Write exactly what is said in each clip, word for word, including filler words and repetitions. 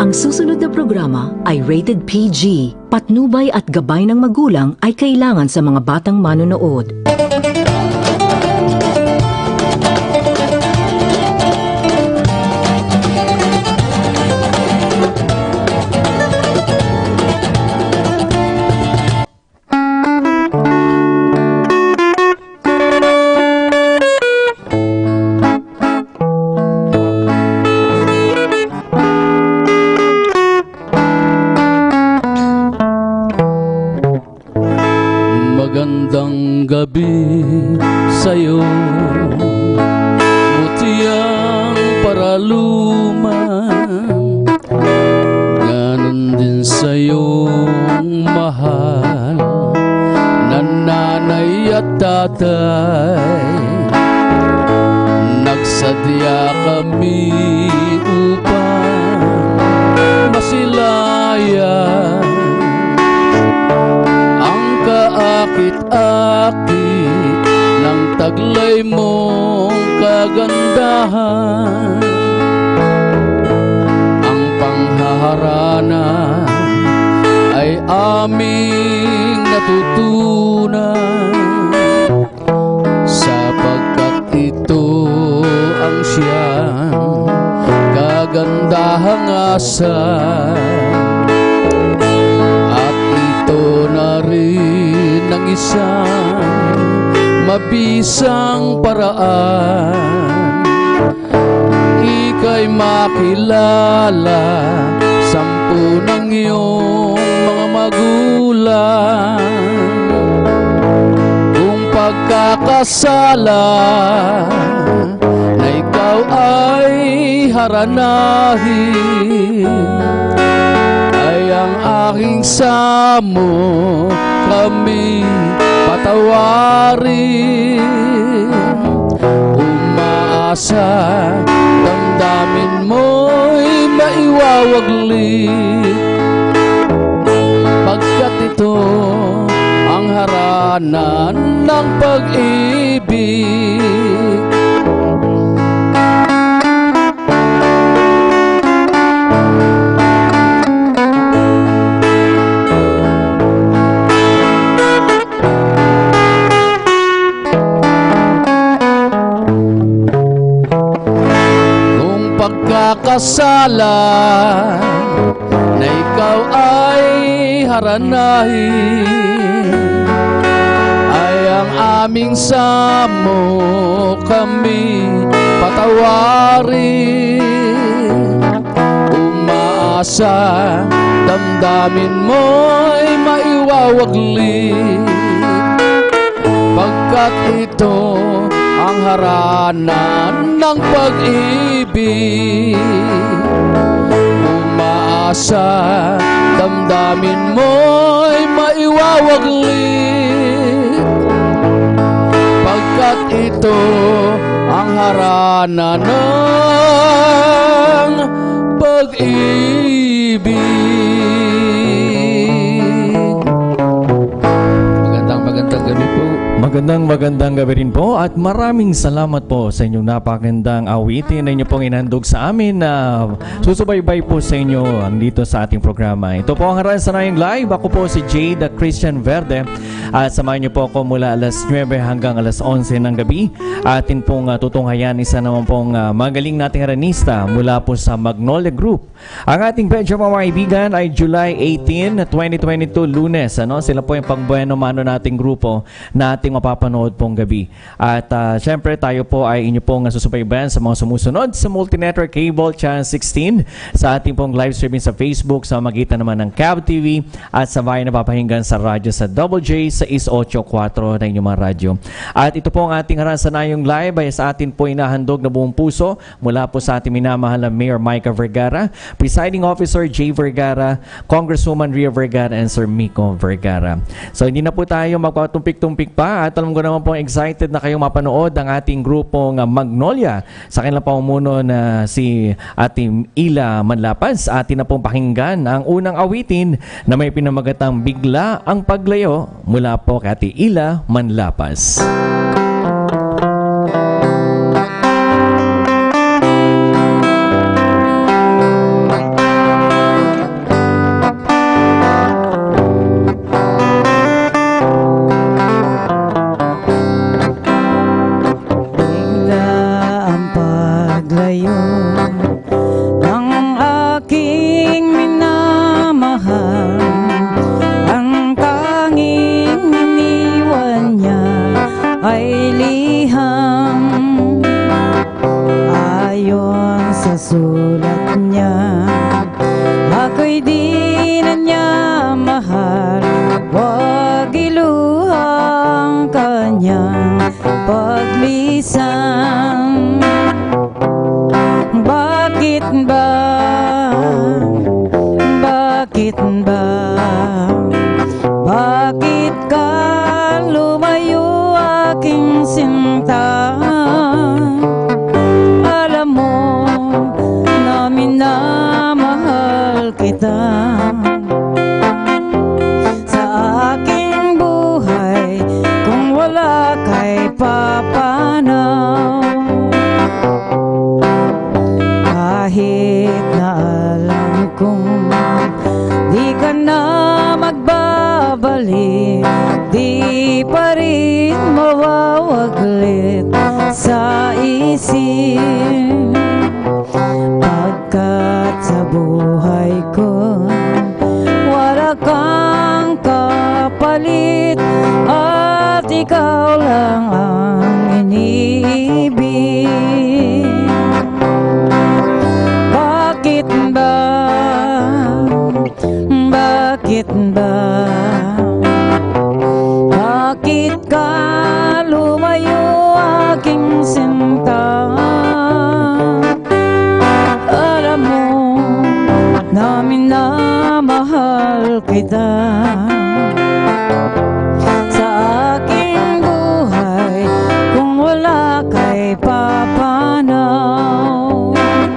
Ang susunod na programa ay rated P G. Patnubay at gabay ng magulang ay kailangan sa mga batang manonood. Magandang gabi sa'yo, mutiyang paraluman. Ganon din sa'yong mahal na nanay at tatay. Nagsadya kami upang masilayan kaakit-akit ng taglay mong kagandahan. Ang panghaharana ay aming natutunan, sapagkat ito ang siyang kagandahang asan. Na rin ang isang mabisang paraan, ika'y makilala sampu ng iyong mga magulang. Kung pagkakasala na ikaw ay haranahin, ay ang aking samo kami patawarin. Umaasa damdamin mo'y maiwawaglit, pagkat ito ang haranan ng pag-ibig. Pagkakasala na ikaw ay haranahin, ay ang aming samo kami patawarin. Umaasa damdamin mo'y maiwawaglit, pagkat ito ang haranan ng pag-ibig. Umaasa damdamin mo'y maiwawaglit, pagkat ito ang haranan ng pag-ibig. Magandang magandang gabi po. Magandang magandang gabi rin po at maraming salamat po sa inyong napakagandang awitin na inyo pong inhandog sa amin na susubaybay po sa inyo dito sa ating programa. Ito po ang Haran Sanayang Live. Ako po si Jade Christian Verde at samahan niyo po ako mula alas nuwebe hanggang alas onse ng gabi. Atin pong uh, tutunghayan isa naman pong uh, magaling nating haranista mula po sa Magnolia Group. Ang ating bedya mga kaibigan ay July eighteenth, twenty twenty-two, Lunes. Ano? Sila po yung pangbueno mano nating grupo na ating mapapanood pong gabi. At uh, syempre tayo po ay inyo pong susubaybayan sa mga sumusunod sa Multi-Network Cable Channel sixteen, sa ating pong live streaming sa Facebook sa magitan naman ng C A B T V at sa bayan na papahinggan sa radyo sa Double J sa six eight four na inyong mga radyo. At ito po ang ating Haran Sanayang Live ay sa atin po inahandog na buong puso mula po sa ating minamahal na Mayor Micah Vergara, Presiding Officer Jay Vergara, Congresswoman Ria Vergara, and Sir Miko Vergara. So hindi na po tayo magpatumpik-tumpik pa at alam ko naman po excited na kayong mapanood ang ating grupong Magnolia sa kanilang pamumuno na si ating Ila Manlapas. Atin na pong pakinggan ang unang awitin na may pinamagatang Bigla ang Paglayo mula po kay Ate Ila Manlapas. paglayo ng aking minamahal. Ang tanging iniwan niya ay liham. Ayon sa sulat niya, ako'y di na niya mahal. Huwag iluhang kanyang paglisang. Bakit ba, bakit ba, bakit ka lumayo aking sinta? Alam mo na minamahal kita. Sa aking buhay, kung wala kay papanaw. Kahit na alam kong di ka na magbabalik, di pa rin mawawaglit sa isip. Pagkat sa buhay ko wala kang kapalit, at ikaw lang ang iniibig. Bakit ba, bakit ba, bakit ka lumayo aking sinta? Alam mo na minamahal kita. Sa aking buhay, kung wala kay papanaw.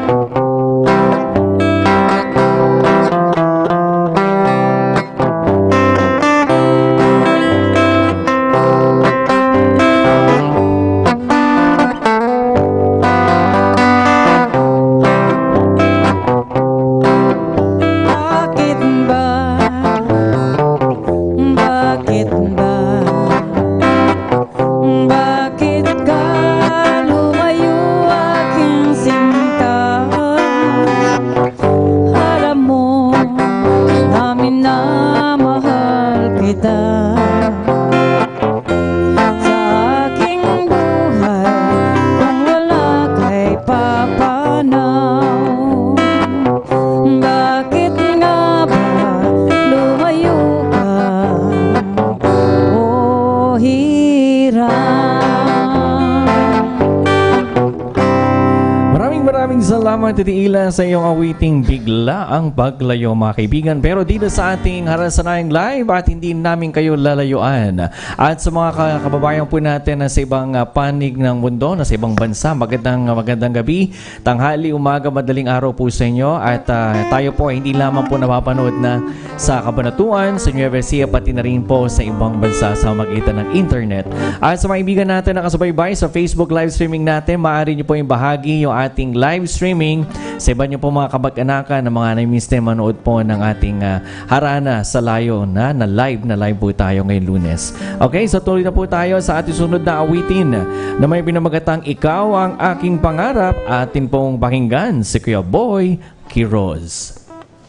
Salamat titiila sa iyong awiting Bigla ang Paglayo, mga kaibigan. Pero dito sa ating Harasanayang Live at hindi namin kayo lalayuan. At sa mga kababayan po natin na sa ibang uh, panig ng mundo, na sa ibang bansa, magandang magandang gabi, tanghali, umaga, madaling araw po sa inyo. At uh, tayo po ay hindi lamang po napapanood na sa Cabanatuan, sa Nueva Ecija, pati na rin po sa ibang bansa sa magitan ng internet. At sa mga kaibigan natin na nakasubaybay sa Facebook live streaming natin, maaari nyo po yung bahagi yung ating live streaming sa iba nyo po mga kabag-anakan na mga na-miss na manood po ng ating uh, harana sa layo na na live na live po tayo ngayong Lunes. Okay, so tuloy na po tayo sa ating sunod na awitin na may pinamagatang Ikaw ang Aking Pangarap. Atin pong pakinggan si Kuya Boy Quiroz.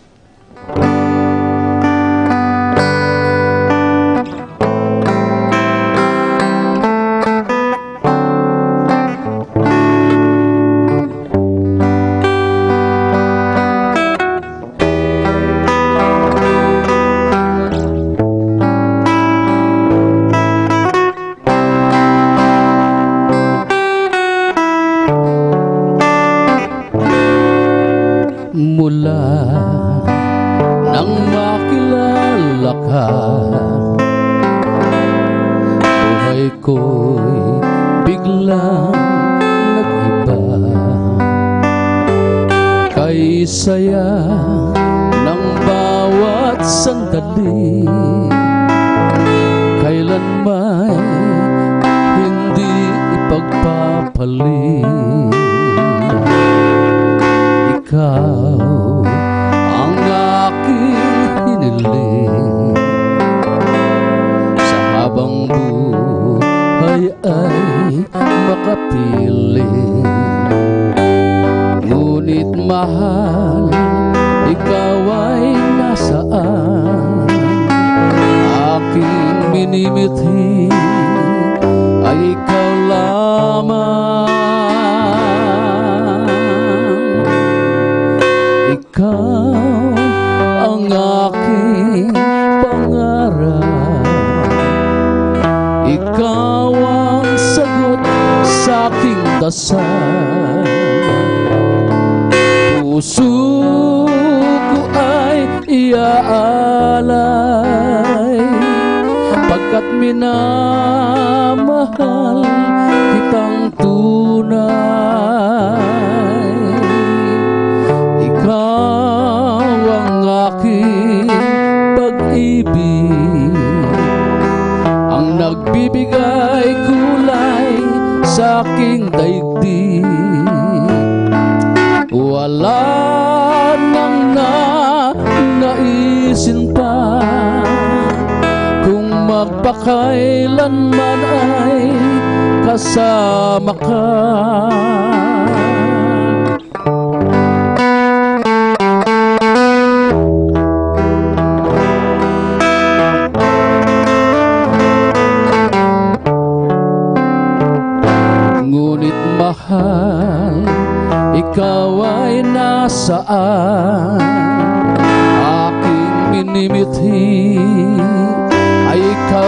Mula nang makilala ka, buhay ko'y biglang nag-iba. Kay saya ng bawat sandali, kailan may hindi ipagpapalit. Ikaw ang aking hiniling, sa habang buhay ay makapiling. mahal, ikaw ay nasaan? Aking minimithi ay ikaw lamang. Ikaw ang aking pangarap, ikaw ang sagot sa aking dasal. Puso ko ay iaalay, pagkat minamahal kitang tunay. Ikaw ang aking pag-ibig, ang nagbibigay kulay sa aking daigdig. Wala nang na naisin pa, kung magpakailanman ay kasama ka. Ngunit mahal, ikaw ay nasaan? Aking minimithi ay ikaw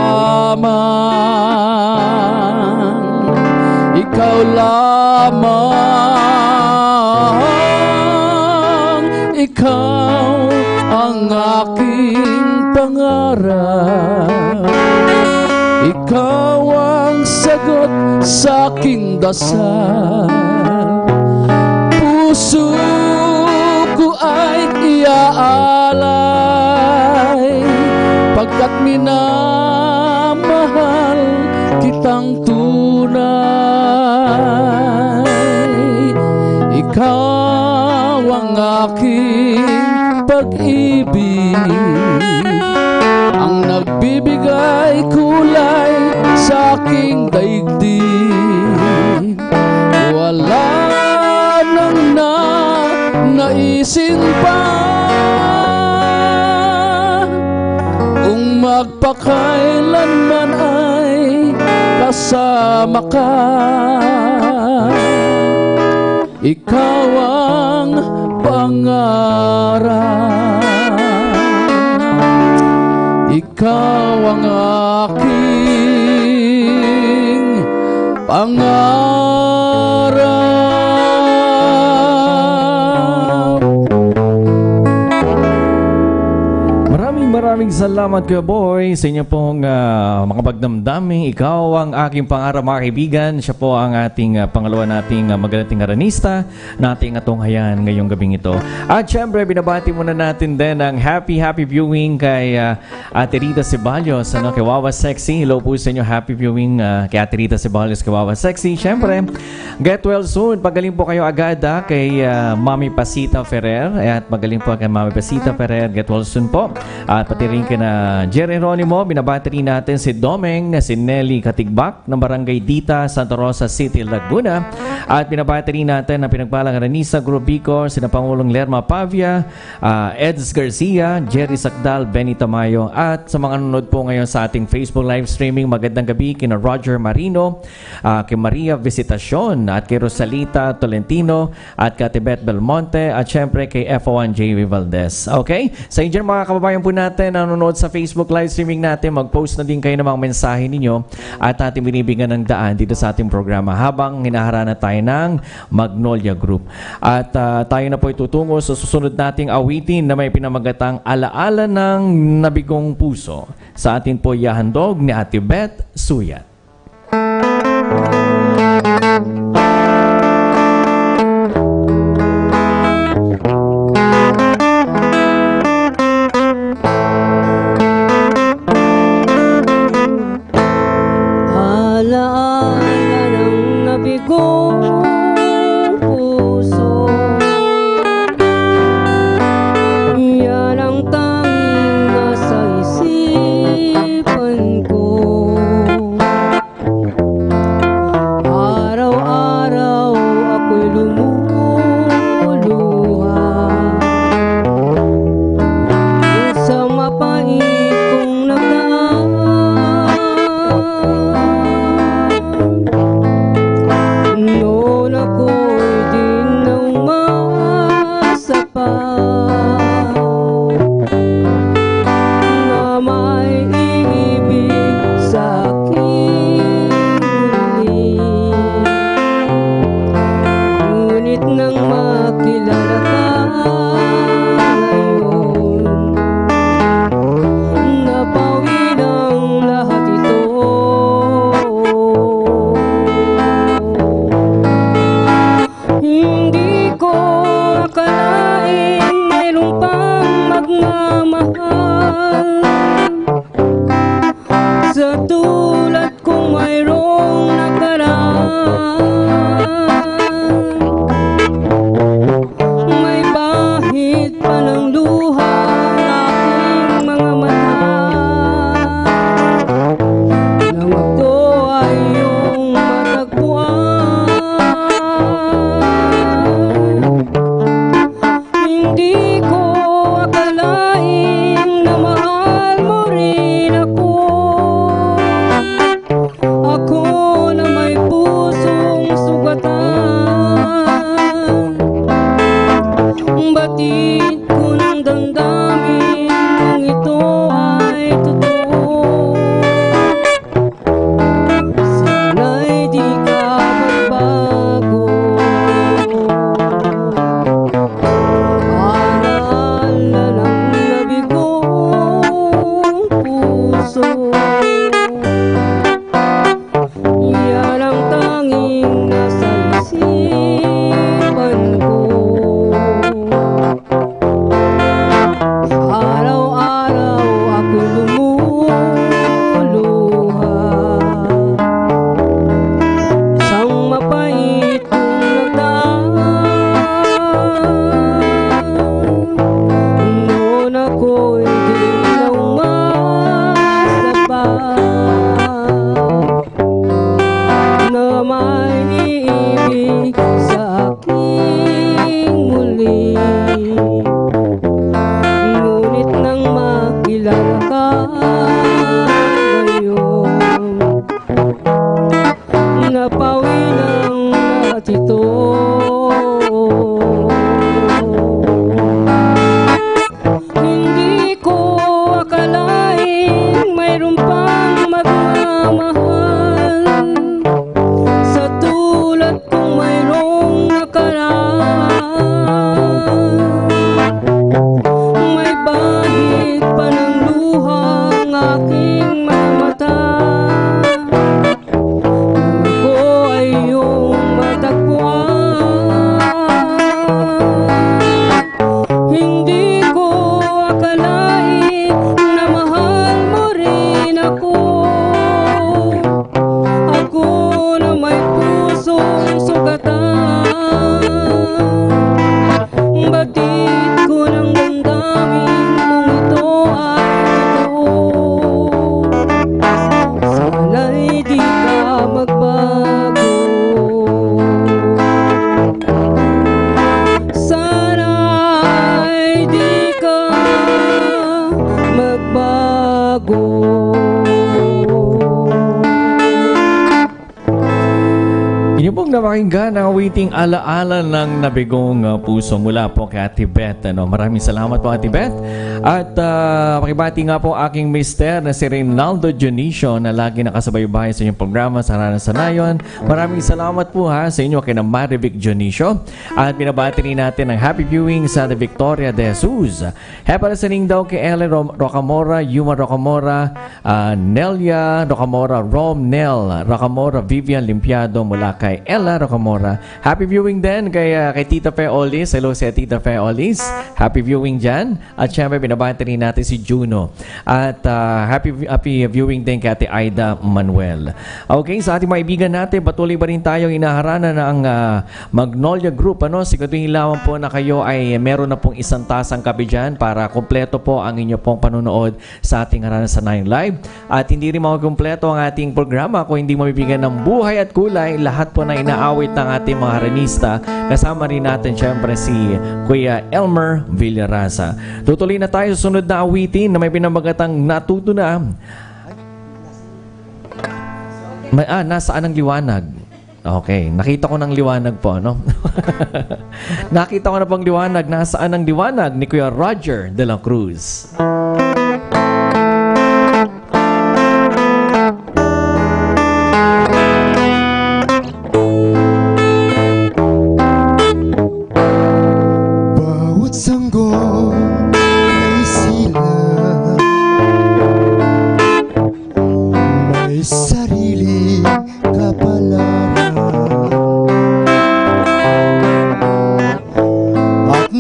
lamang. Ikaw lamang. Ikaw ang aking pangarap, ikaw ang sagot sa aking dasal. Puso ko ay iaalay, pagkat minamahal kitang tunay. Ikaw ang aking pag-ibig, ang nagbibigay kulay sa aking daigdig. Wala nang na naisin pa, kung magpakailanman ay kasama ka. Ikaw ang pangarap, ikaw ang aking pangarap. Maraming maraming salamat Kuya Boy sa inyo pong uh, mga pagdamdaming. Ikaw ang aking pangarap, mga kaibigan. Siya po ang ating uh, pangalawa nating uh, magalating aranista na ating atunghayan ngayong gabing ito. At syempre, binabati muna natin din ang happy happy viewing kay uh, Ate Rita Ceballos, ano, kay Wawa Sexy. Hello po sa inyo, happy viewing uh, kay Ate Rita Ceballos, kay Wawa Sexy. Syempre, get well soon. Pagaling po kayo agad uh, kay uh, Mami Pasita Ferrer. At magaling po kay Mami Pasita Ferrer. Get well soon po. At pati rin kina Jerry Ronimo, binabati rin natin si Domeng, si Nelly Katigbak ng Barangay Dita, Santa Rosa City, Laguna. At binabati rin natin ang pinagpalang Aranisa Group Bicor, sina Pangulong Lerma Pavia, uh, Eds Garcia, Jerry Sakdal, Benny Tamayo. At sa mga nanonood po ngayon sa ating Facebook live streaming, magandang gabi kina Roger Marino, uh, kay Maria Visitacion, at kay Rosalita Tolentino, at kay Tibet Belmonte, at syempre kay F O one J V Valdez. Okay? Sa inyo mga kababayan po natin na nanonood sa Facebook live streaming natin, mag-post na din kayo ng mga mensahe ninyo at ating binibigyan ng daan dito sa ating programa habang hinaharana tayo ng Magnolia Group. At uh, tayo na po itutungo sa susunod nating awitin na may pinamagatang Alaala ng Nabigong Puso. Sa atin po ihahandog ni Ate Beth Suyat. Araw-araw Ngunit nang makilala ka ngayon, napawi ng lahat ito. Hindi ko akalain mayroon pang magmamahal sa tulad kong mayroong nakaraan. May bahid pa ng luha ang aking mga mata, na magto ay iyong matagpuan. Hindi ko akalain na mahal mo rin ako. Ako na may pusong sugatan, batid ko ng damdamin kung ito ay totoo. Sana'y di ka magbago. Aral na lang nabigong puso, yan ang tanging nasa isipan ko. Araw-araw ako lumuluha, isang mapait kong nagdaan. Noon ako'y di na umasa pa na may iibig sa aking muli. Ngunit nang makilala ka ngayon, napawi ng lahat ito. Hindi ko akalain mayroon pang magmamahal sa tulad kong mayroong nakaraan. May bahid pa ng luha ang aking mga mata, nang ako ay iyong matagpuan. Hindi ko akalain na mahal mo rin ako. Ako na may pusong sugatan, batid ko ng damdamin kung ito ay totoo. Sana'y di ka magbago. Sana'y di ka magbago. Inyo pong napakinggan ang awiting alaala ng nabigong uh, puso mula po kay Ate Beth. Ano? Maraming salamat po, Ate Beth. At uh, pakibati nga po aking mister na si Reynaldo Dionisio na lagi nakasubaybay sa inyong programa sa Harana sa Nayon. Maraming salamat po ha sa inyo kay na Marivic Dionisio. At binabati rin natin ang happy viewing sa The Victoria de Jesus. Happy listening daw kay Ellen Ro- Rocamora, Yuma Rocamora, uh, Nelia Rocamora, Rom Nel Rocamora, Vivian Limpiado mula kay Ella Rocamora. Happy viewing din kay, uh, kay Tita Fe Olis. Hello sa Tita Fe Olis. Happy viewing dyan. At syempre, binabati rin natin si Juno. At uh, happy, happy viewing din kay Ate Aida Manuel. Okay, sa ating mga ibigan natin, patuloy ba rin tayong inaharana ng uh, Magnolia Group. Ano? Siguraduhin lamang po na kayo ay meron na pong isang tasang kape dyan para kompleto po ang inyo pong panunood sa ating Harana sa Nayon Live. At hindi rin makukumpleto ang ating programa kung hindi mabibigyan ng buhay at kulay lahat po na inaawit ng ating mga haranista. Kasama rin natin syempre si Kuya Elmer Villarasa. Tutuloy na tayo sa sunod na awitin na may pinamagatang natuto na. May, ah, nasaan ang liwanag? Okay, nakita ko ng liwanag po, no? Nakita ko na pang liwanag. Nasaan ang liwanag ni Kuya Roger de la Cruz?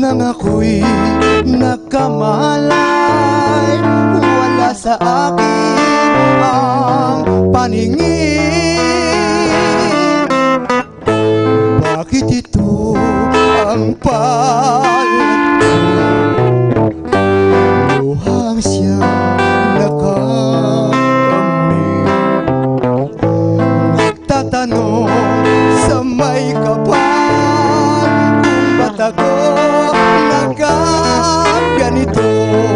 nang ako'y nagkamalay, wala sa akin ang paningin. Bakit ito ang palat ko? Luhang siyang nakakamit, nagtatanong sa may kapal kung ba't ako nagkaganito.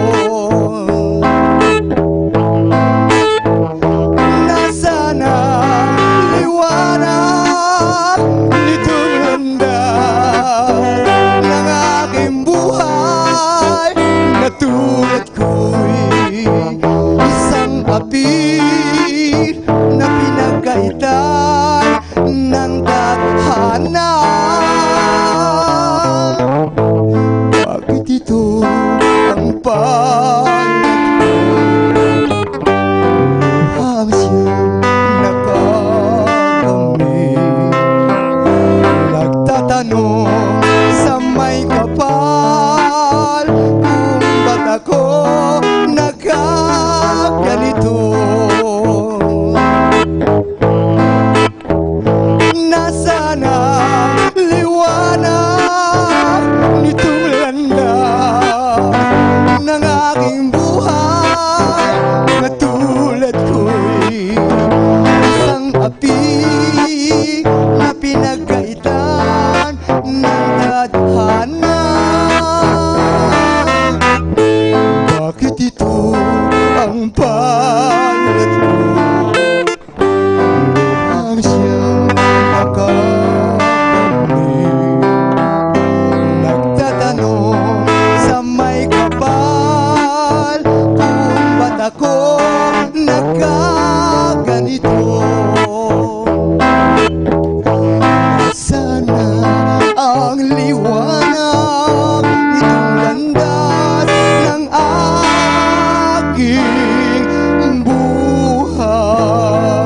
Nasaan ang liwanag nitong landas ng aking buhay, na tulad ko'y isang apil na pinagkaitan ng tadhana. Bakit ito ang palat ko? Luhang siyang nakakamit, nagtatanong sa may kapal kung ba't ako nagkaganito. Nasaan ang liwanag nitong landas ng aking buhay, na tulad ko'y isang api na pinagkaitan ng tadhana. Bakit ito ang palat ko? Luhang siyang nakakamit, nagtatanong sa may kapal kung ba't ako nagkaganito. Sana ang liwanag nitong landas ng aking buhay.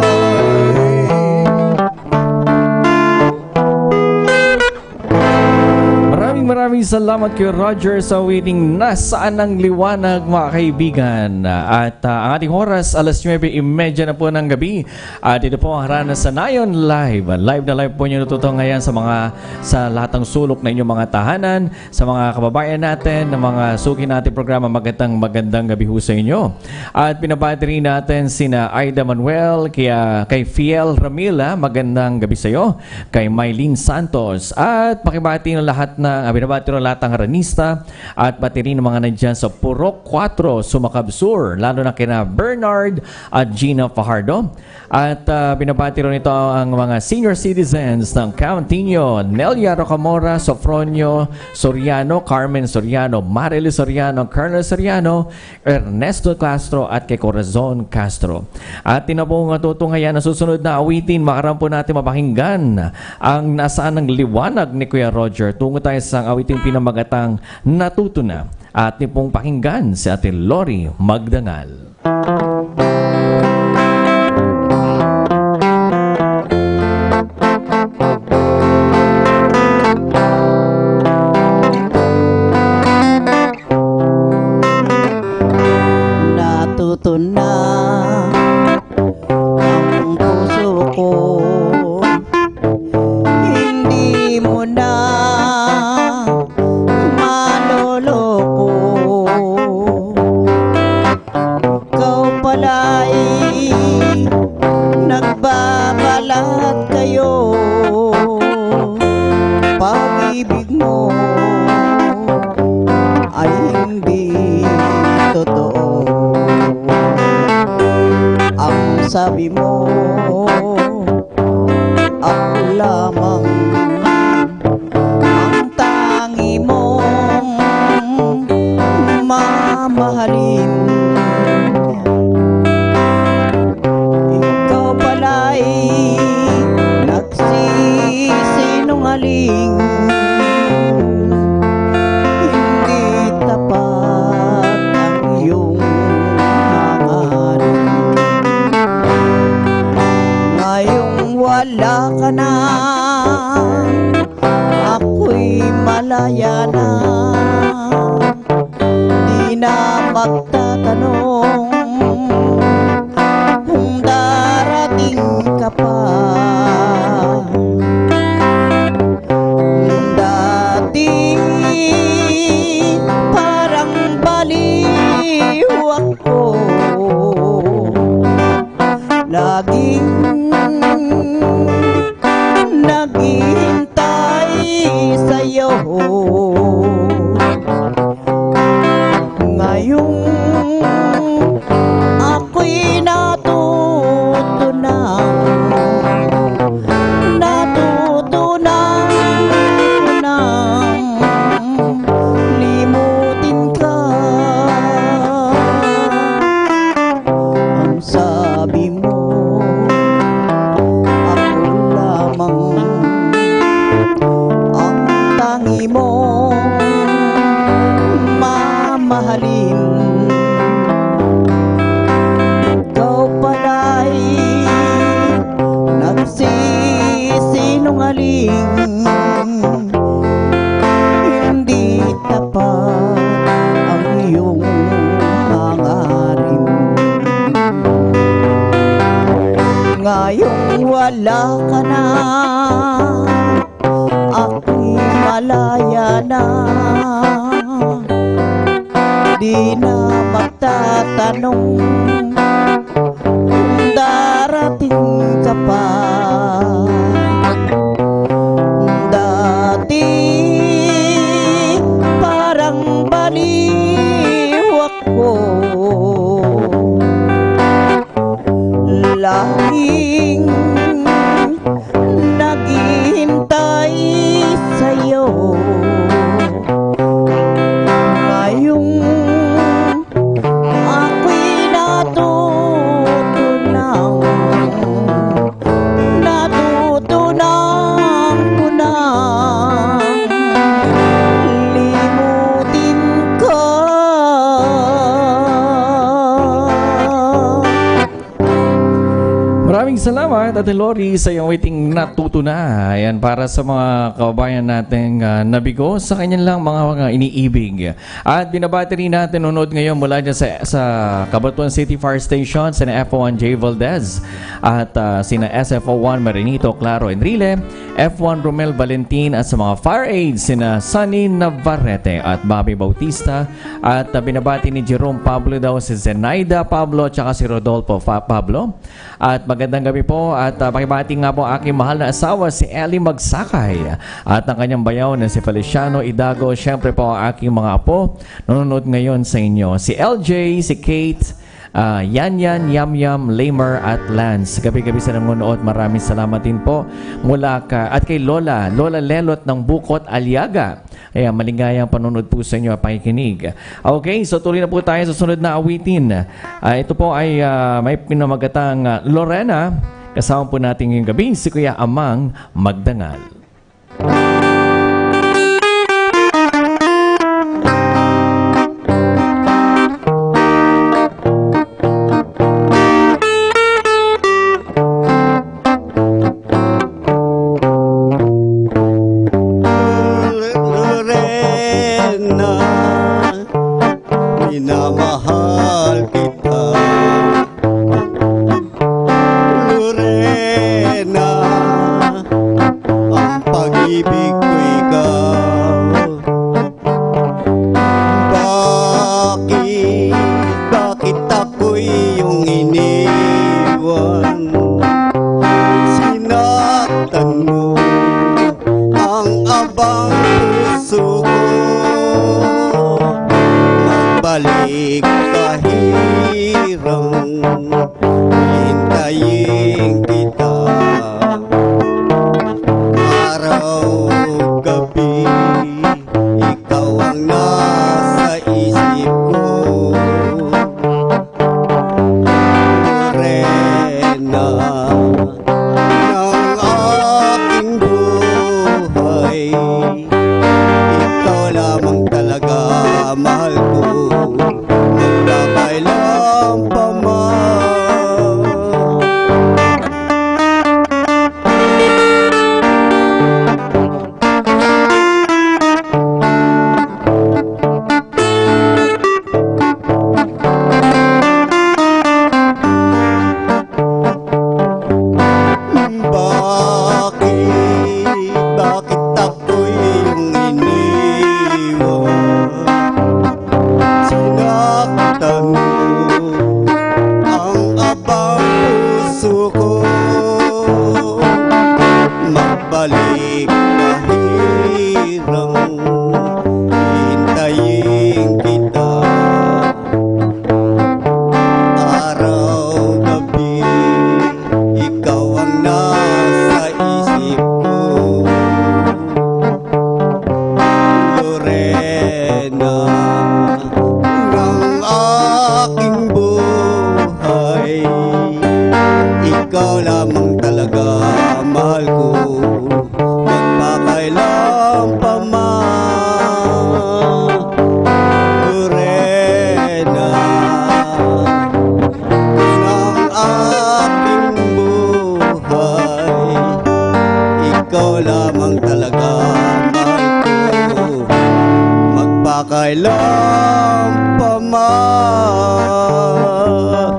Maraming maraming salamat kay Roger sa awiting Nasaan ang Liwanag, mga kaibigan. At uh, ang ating oras, alas nuwebe trenta na po ng gabi. At ito po ang harana sa Nayon Live. Live na live po nyo natuto ngayon sa mga sa lahat ng sulok na inyong mga tahanan, sa mga kababayan natin, na mga suki natin programa. Magandang magandang gabi ho sa inyo. At pinabati rin natin sina Aida Manuel, kaya, kay Fiel Ramila, magandang gabi sa iyo. Kay Mylene Santos. At pakibati ng lahat ng uh, binabati rin lahat ng Haranista, at pati rin ng mga nandyan sa Purok four, Sumakab Sur, lalo na kina Bernard at Gina Fajardo. At uh, binabati rin ito ang mga senior citizens ng Coutinho, Nelia Rocamora, Sofronio Soriano, Carmen Soriano, Marily Soriano, Colonel Soriano, Ernesto Castro, at kay Corazon Castro. At tinapong tutunghayan na susunod na awitin, makaram po natin mapakinggan ang Nasaan ang Liwanag ni Kuya Roger. Tungo tayo sa awiting pinamagatang Natuto Na. At nipong pakinggan si Ate Lori Magdangal. Natuto na ang puso ko, hindi mo na maloloko. Ikaw pala'y nagbabalat kayo, pag-ibig mo ay hindi totoo. Ang sabi mo, ako lamang ang tangi mong mamahalin. Ikaw pala'y nagsisinungaling, hindi tapat ang iyong hangarin. malaya na, di na magtatanong kung darating ka pa. Nung dati parang baliw ako, laging naghihintay sa'yo. Ngayong ako'y natutunan, natutunan ko nang limutin ka. Ang sabi mo, ako lamang ang tangi mong mamahalin. Ikaw pala'y nagsisinungaling, hindi tapat ang iyong hangarin. Ngayong wala ka na, ako'y malaya na, di na magtatanong kung darating ka pa. Dati parang baliw ako, laging naghihintay sa'yo. Ngayong ako'y natutunan, natutunan ko nang limutin ka. Maraming salamat, Ate Lori, sa iyong waiting natuto na. Ayan, para sa mga kababayan nating uh, nabigo sa kanyang lang mga, mga iniibig. At binabati rin natin nunod ngayon mula dyan sa, sa Cabanatuan City Fire Station, sina F O one J Valdez at uh, sina S F O one Marinito Claro Enrile, F one Romel Valentin, at sa mga fire aides sina Sunny Navarrete at Bobby Bautista. At uh, binabati ni Jerome Pablo daw si Zenaida Pablo at si Rodolfo Fa Pablo. At magandang gabi po at uh, pakibati nga po aking mahal na asawa si Ellie Magsakay at ang kanyang bayaw na si Feliciano Idago. Siyempre po ang aking mga apo nanonood ngayon sa inyo, si L J, si Kate, uh, Yan Yan, Yam Yam, Lamer at Lance. Gabi-gabi sa nanonood, maraming salamat din po mula ka at kay Lola, Lola Lelot ng Bukot Aliaga. Ayan, maligayang panonood po sa inyo at pakikinig. Okay, so tuloy na po tayo sa sunod na awitin. Uh, ito po ay uh, may pinamagatang uh, Lorena. Kasama po natin ngayong gabi si Kuya Amang Magdangal. Lorena, minamahal kita. Lorena, ang pag-ibig ko ikaw. Bakit, bakit ako'y iyong iniwan? Sinaktan mo ang abang puso ko. Magbalik kahirang hintayin kita. Araw, gabi, ikaw ang nasa isip ko. Lorena, ng aking buhay, ikaw lamang talaga mahal ko. Magkakailan pa man. kailan pa man.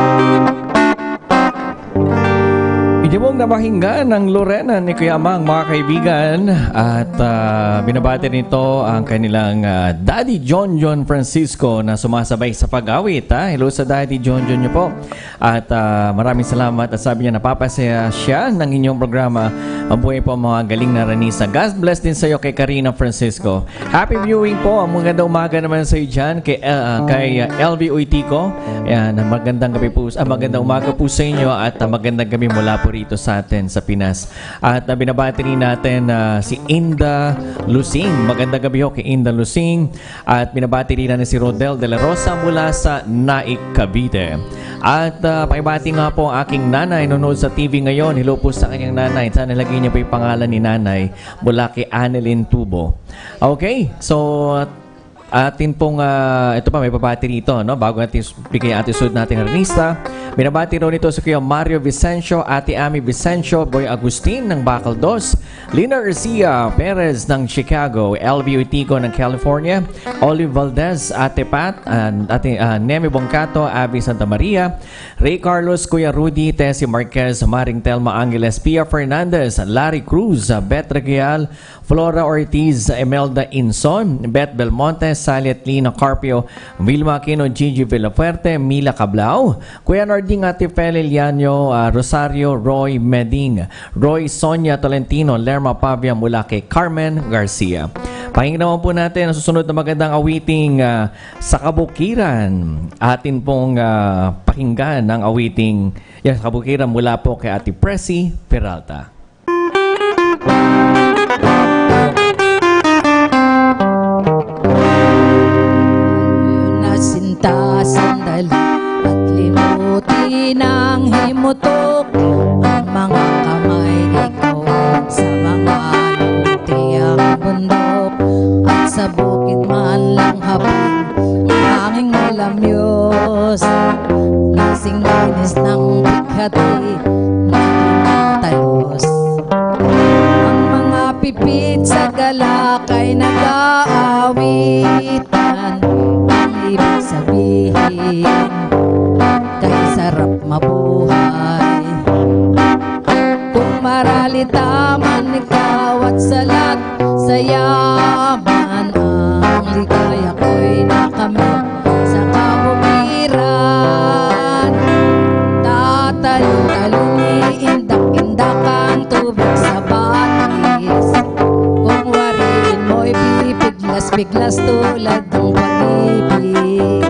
Hindi mong napakinggan ng Lorena ni Kuya Amang, mga kaibigan, at uh, binabati nito ang kanilang uh, Daddy John John Francisco na sumasabay sa pag-awit. Ha? Hello sa Daddy John John niyo po. At uh, maraming salamat at sabi niya napapasaya siya ng inyong programa. Mabuhay po mga galing na ranisa. God bless din sa iyo kay Karina Francisco. Happy viewing po. Ang magandang umaga naman sa iyo dyan kay, uh, kay uh, L V Oitico. Ayan, magandang gabi po, uh, magandang umaga po sa inyo at uh, magandang gabi mula po rito sa atin sa Pinas. At uh, binabati rin natin uh, si Inda Lusing. Magandang gabi ho kay Inda Lusing. At binabati rin natin si Rodel De La Rosa mula sa Naik, Cavite. At uh, pakibati nga po ang aking nanay nanonood sa T V ngayon. Hello po sa kanyang nanay. Sana lagay niya po yung pangalan ni nanay mula kay Annelyn Tubo. Okay, so atin pong, uh, ito pa may babati rito, no? Bago natin bigay ang ating sunod nating artista. Binabati rin ito sa Kuya Mario Vicencio, Ate Ami Vicencio, Boy Agustin ng Bacaldos, Lina Garcia Perez ng Chicago, L V Oitico ng California, Olive Valdez, Ate Pat, uh, Ate uh, Nemi Bongcato, Abby Santa Maria, Ray Carlos, Kuya Rudy, Tessie Marquez, Maring Telma Angeles, Pia Fernandez, Larry Cruz, Beth Regial, Flora Ortiz, Emelda Inson, Beth Belmonte, Sally Atlina Carpio, Vilma Aquino, Gigi Villafuerte, Mila Cablao, Kuya Narding, Ate Fel Eliano, uh, Rosario, Roy Meding, Roy Sonia Tolentino, Lerma Pavia mula kay Carmen Garcia. Pakinggan naman po natin ang susunod na magandang awiting uh, sa kabukiran. Atin pong uh, pakinggan ang awiting yeah, sa kabukiran mula po kay Ate Presi Peralta. Nasinta sandali at limutin ang himutok ang mga kamay ikaw sa mga lutiyang bundok at sa bukid man lang hapin tanging malamyos lasing linis ng bighati na tinatayos ang mga pipit sa galak ay nag-aawitan ang ibig sabihin kay sarap mabuhay kung maralita man ikaw at salat sa yaman ang ligaya ko'y nakamit sa kabukiran tatalon-talon indak-indak ang tubig sa batis kung warin mo'y bibiglas-biglas tulad ng pag-ibig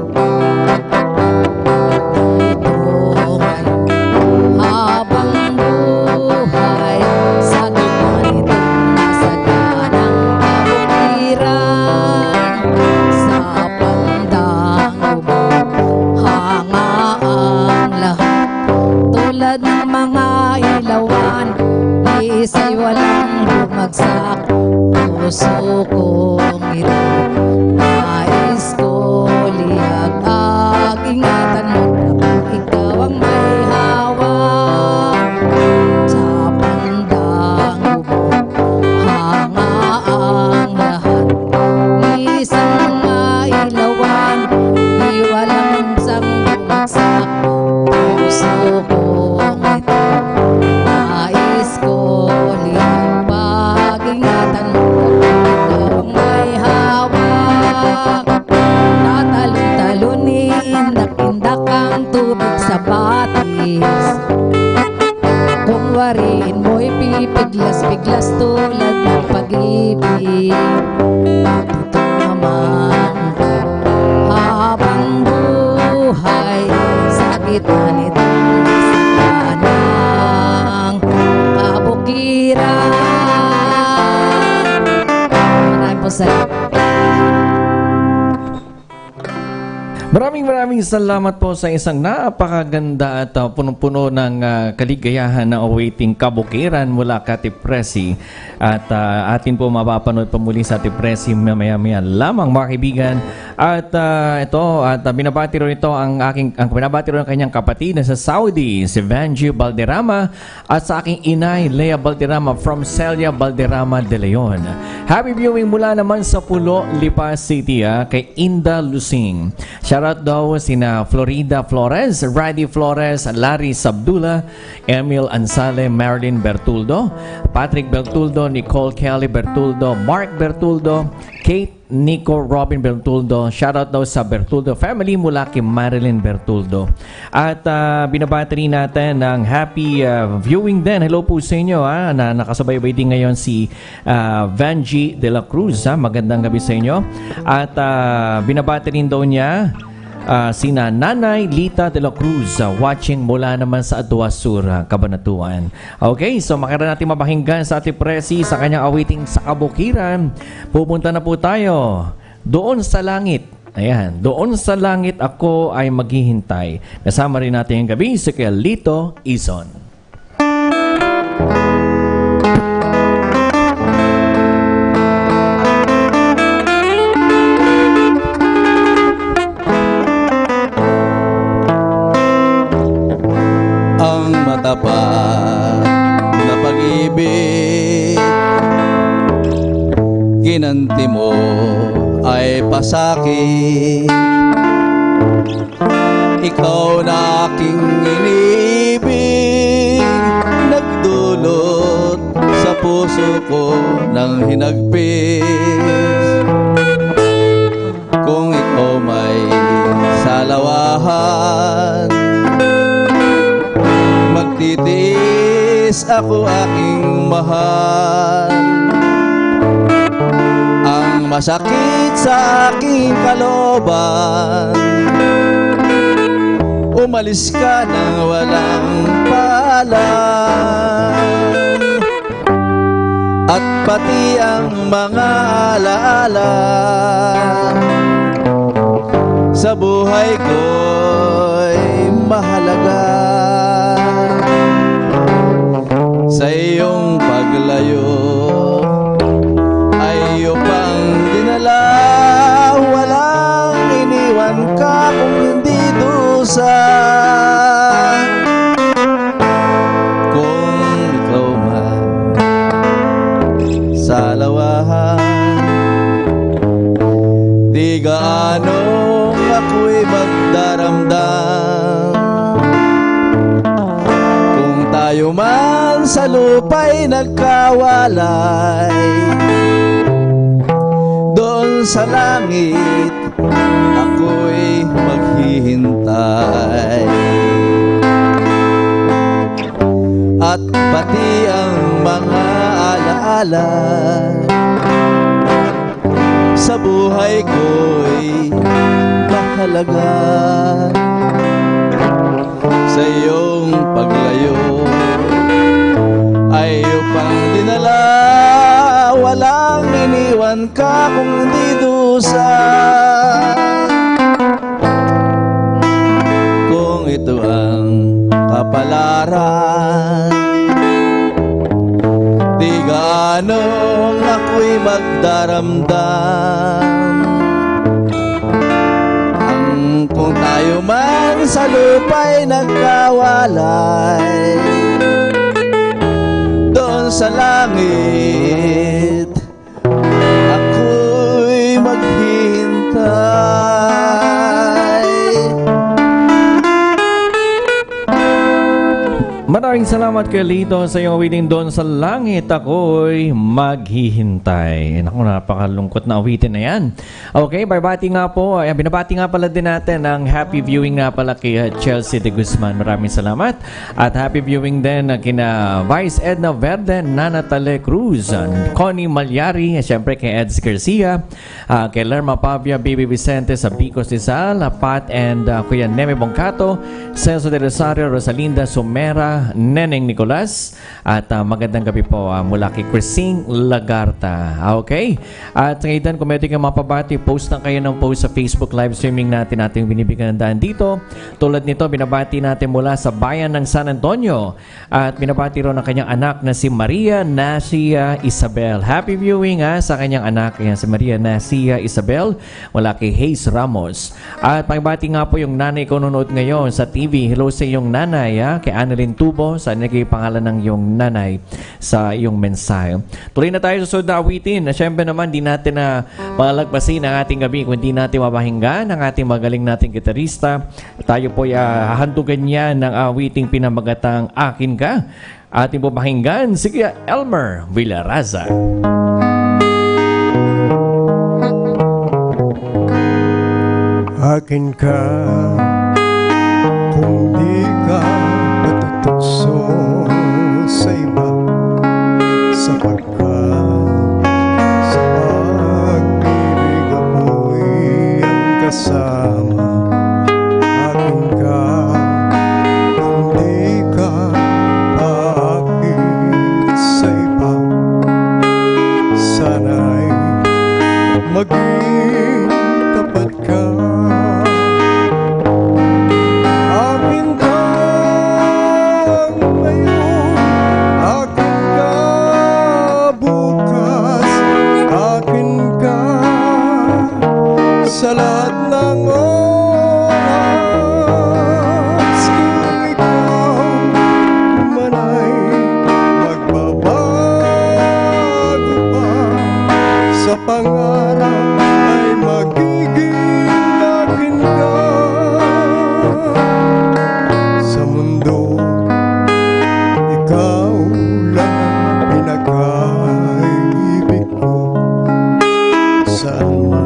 habang buhay sa gitna nitong nasaganang kabukiran sa pandang ubok hanga ang lahat tulad ng mga ilawan isa'y walang bumagsak puso kong ito nais ko liyag at ingatan mo kapag ikaw ang may hawak sa pandang ubok hanga ang lahat isang mga ilawan di walang sang bumagsak puso kong ito nais ko liyag pag-ingatan mo ikaw ang may hawak tatalon-talon ni indak-indak ang tubig sa batis kung warin mo'y pipiglas-biglas tulad ng pag-ibig ito naman habang buhay sa gitna nitong nasaganang kabukiran. Maraming po salamat. Maraming maraming salamat po sa isang napakaganda at uh, punong-puno ng uh, kaligayahan na awaiting kabukiran mula kay Ate Presi. At uh, atin po mapapanood pa muli sa Ate Presi mamaya-maya lamang mga kaibigan. At ah, ito, at ah, binabati rin ito ang aking, ang binabati rin ang kanyang kapatid na sa Saudi, si Vanji Balderrama, at sa aking inay, Lea Balderrama from Celia Balderrama de Leon. Happy viewing mula naman sa Pulo, Lipa City, ah, kay Inda Lusing. Shoutout daw sina Florida Flores, Raddy Flores, Larry Sabdula, Emil Ansale, Marilyn Bertuldo, Patrick Bertuldo, Nicole Kelly Bertuldo, Mark Bertuldo, Kate Nico Robin Bertuldo. Shoutout daw sa Bertuldo family mula kay Marilyn Bertuldo. At uh, binabati rin natin ng happy uh, viewing din. Hello po sa inyo, ha, na nakasubaybay din ngayon si uh, Vanji de la Cruz. Ha? Magandang gabi sa inyo. At uh, binabati rin daw niya Uh, sina Nanay Lita de la Cruz, uh, watching mula naman sa Adwa Sur, uh, Cabanatuan. Okay, so makita natin mapakinggan sa ating presi sa kanyang awiting sa kabukiran. Pupunta na po tayo doon sa langit. Ayan, doon sa langit ako ay maghihintay. Kasama rin natin yung gabi si Lito Ison. Matapat na pag-ibig, ginanti mo ay pasakit. Ikaw na aking inibig, nagdulot sa puso ko ng hinagpis. Kung ikaw may salawahan, magtitiis ako aking mahal. Ang masakit sa aking kalooban, umalis ka nang walang paalam. At pati ang mga alaala sa buhay ko'y mahalaga. Sa iyong paglayo ay upang dinala, walang iniwan ka kung hindi dusa. Kung ikaw man sa lawahan, di gaano ako'y magdaramdam. Kung tayo man sa lupa'y nagkawalay, doon sa langit ako'y maghihintay. At pati ang mga alaala sa buhay ko'y mahalaga. Sa iyong paglayo ay upang dinala, walang iniwan ka kung hindi dusa. Kung ito ang kapalaran, di gaanong ako'y magdaramdam. Ang kung tayo man sa lupa'y nagkawalay, doon sa langit ako'y maghihintay. Maraming salamat kay Lito sa iyong awitin doon sa langit ako'y maghihintay. Naku, napakalungkot na awitin na yan. Okay, barbati nga po. Ay, binabati nga pala din natin ang happy viewing nga pala kay Chelsea de Guzman. Maraming salamat. At happy viewing din kina Vice Edna Verde, Nana Tale Cruz, Connie Malyari, siyempre kay Eds Garcia, uh, kay Lerma Pavia, Baby Vicente sa Picos de Sal, Pat and uh, Kuya Neme Bongcato, Celso de Rosario, Rosalinda Sumera, Neneng Nicolas. At uh, magandang gabi po uh, mula kay Christine Lagarta. Okay? At ngayon, kung meron kang mapabati, post na kayo ng post sa Facebook live streaming natin natin binibigyan ng daan dito. Tulad nito, binabati natin mula sa bayan ng San Antonio. At binabati rin ng kanyang anak na si Maria Nacia Isabel. Happy viewing ha, sa kanyang anak, yan, si Maria Nacia Isabel, mula kay Hayes Ramos. At pagbati nga po yung nanay ko nanonood ngayon sa T V. Hello sa iyong nanay, ha? Kay Annalyn Tubo, sa naging pangalan ng iyong nanay sa iyong mensahe. Tuloy na tayo sa susunod na awitin. Na syempre naman, di natin na palagpasin ang ating gabi kung di natin mapahinggan ang ating magaling nating gitarista. Tayo po ay uh, hahandugan niya ng awiting pinamagatang Akin Ka. Ating po pakinggan, sige, Elmer Villaraza. Akin ka, kung di ka matutukso sa iba, sapagkat sa pag-ibig ako'y ang kasama. Akin ka, kung di ka aakit sa iba, sana'y maging tapat ka. Sa lahat ng oras, kung ikaw man ay magbabago pa, sa pangarap ay magiging akin ka. Sa mundo, ikaw lang ang pinaka-ibig ko. Saan man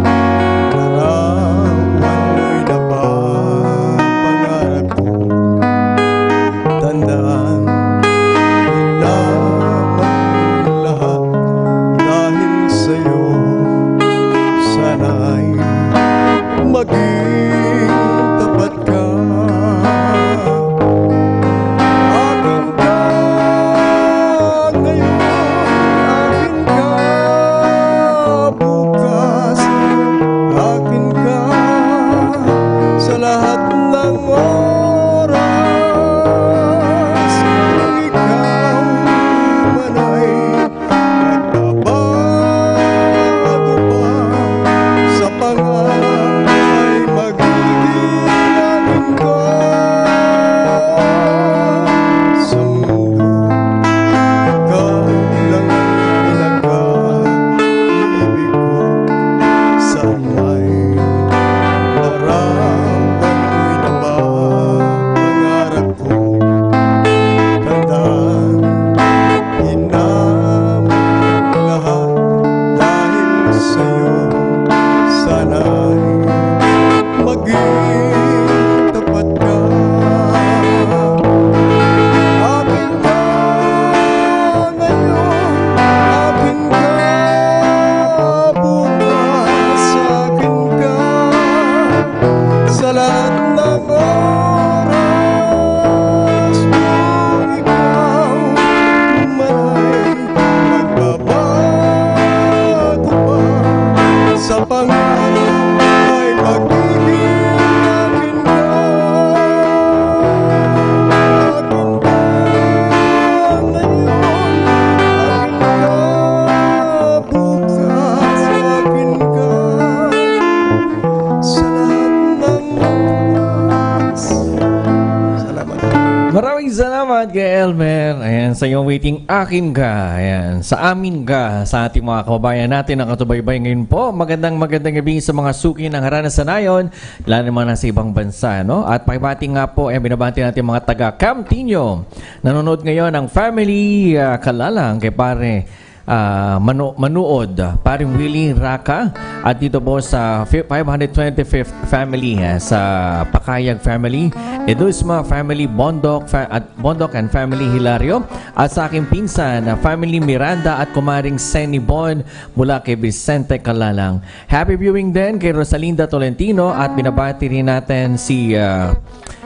kay Elmer, ayan, sa iyong waiting Akin Ka, ayan, sa amin ka, sa ating mga kababayan natin na katubaybay ngayon po. Magandang magandang gabi sa mga suki ng Harana sa Nayon, lalo naman nasa ibang bansa, no? At pakibati nga po, eh, binabati natin mga taga Camtinho. Nanonood ngayon ang family uh, Kalalang kay pare uh, manu manuod, paring Willie Raka, at dito po sa five hundred twenty-fifth family, ha, sa Pakayag family, Edusma family, Bondok fa at Bondok and family Hilario, at sa aking pinsan na family Miranda at kumaring Senny Bon mula kay Vicente Kalalang. Happy viewing din kay Rosalinda Tolentino, at binabati rin natin si uh,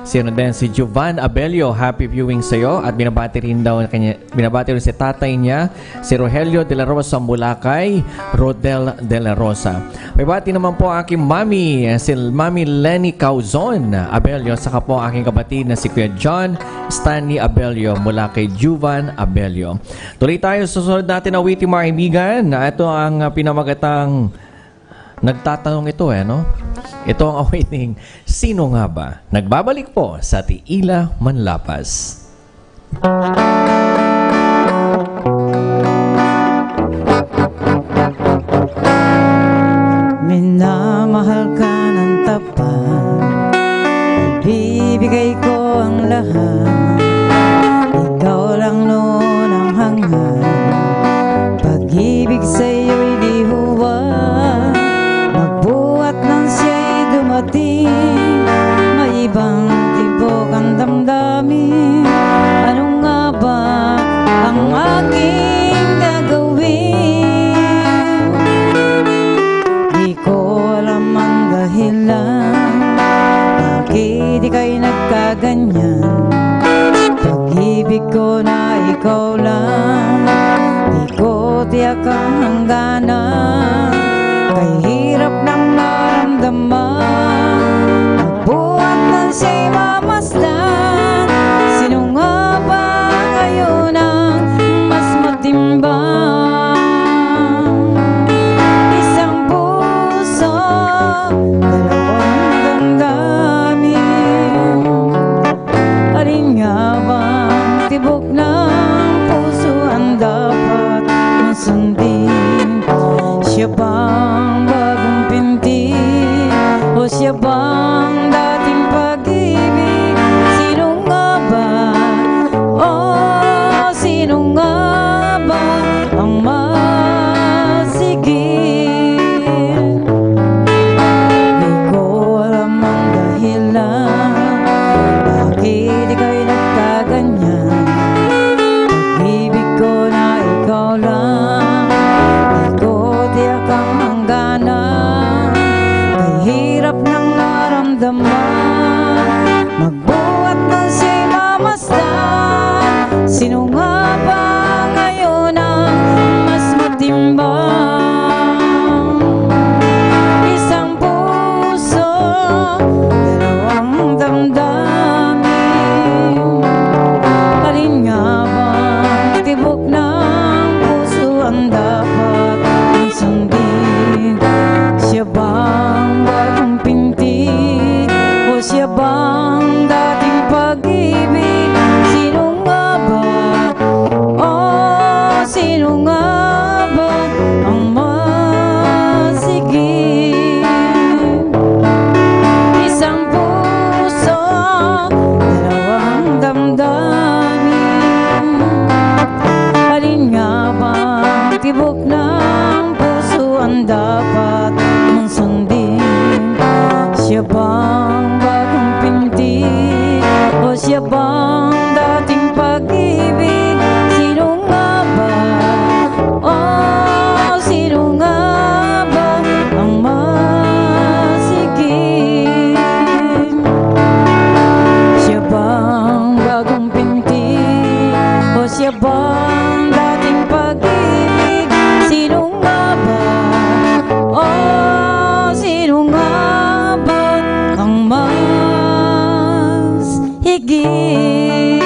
Sino din si Jovan Abelio, happy viewing sa iyo. At binabati rin daw kanya, binabati rin si tatay niya, si Rogelio de la Rosa mula kay Rodel de la Rosa. May bati naman po aking mami, si Mami Lenny Cauzon Abelio, saka po aking kapatid na si Kuya John Stanley Abelio mula kay Jovan Abelio. Tuloy tayo sa susunod natin na witty mga kaibigan. Ito ang uh, pinamagatang nagtatanong ito eh, no? Ito ang awaiting Sino Nga Ba? Nagbabalik po sa Tiila Manlapas. Minamahal ka ng tapat, ibibigay ko ang lahat. Ikaw lang noon ang hanggan, pag-ibig sa'yo'y di huwag. Magbuhat ng siya'y dumating, may ibang tibok ang damdamin. Ano nga ba ang aking gagawin? Di ko alam ang dahilan, bakit ika'y nagkaganyan. Pag-ibig ko na ikaw lang, di ko tiyak ang hangganan. Kay hirap ng naramdaman, magbuhat ng siya'y mamasdan. Sino nga ba ngayon ang mas matimbang? Isang puso, dalawang damdamin. Alin nga bang tibok ng puso ang dapat mong sundin? Siya bang bagong pinti o siya bang dating pag-ibig? Sino nga ba? Oh, sino nga ba ang masigit? Di ko alam ang dahilan, bakit ika'y nagkaganyan. Pag-ibig ko na ikaw lang, di ko tiyak ang hangganan. Kay hirap ng naramdaman, magbuhat ng siya'y mamasdan. Sino nga ba ngayon ang mas matimbang? Isang puso, dalawang damdamin. Alin nga bang tibok ng puso ang dapat mong sundin? Siya bang bagong pinti o siya bang dating pag-ibig? Sino nga ba? Oh, sino nga ba ang masigit? Isang puso, dalawang damdamin. Alin nga bang tibok ng puso ang dapat mong sundin? Siya bang bagong pinti o siya bang dating pag-ibig? Sino nga ba? Oh, sino nga ba ang masigit? Siya bang bagong pinti o siya bang dating pag-ibig? Sino nga ba? Oh, sino nga ba ang mas higit?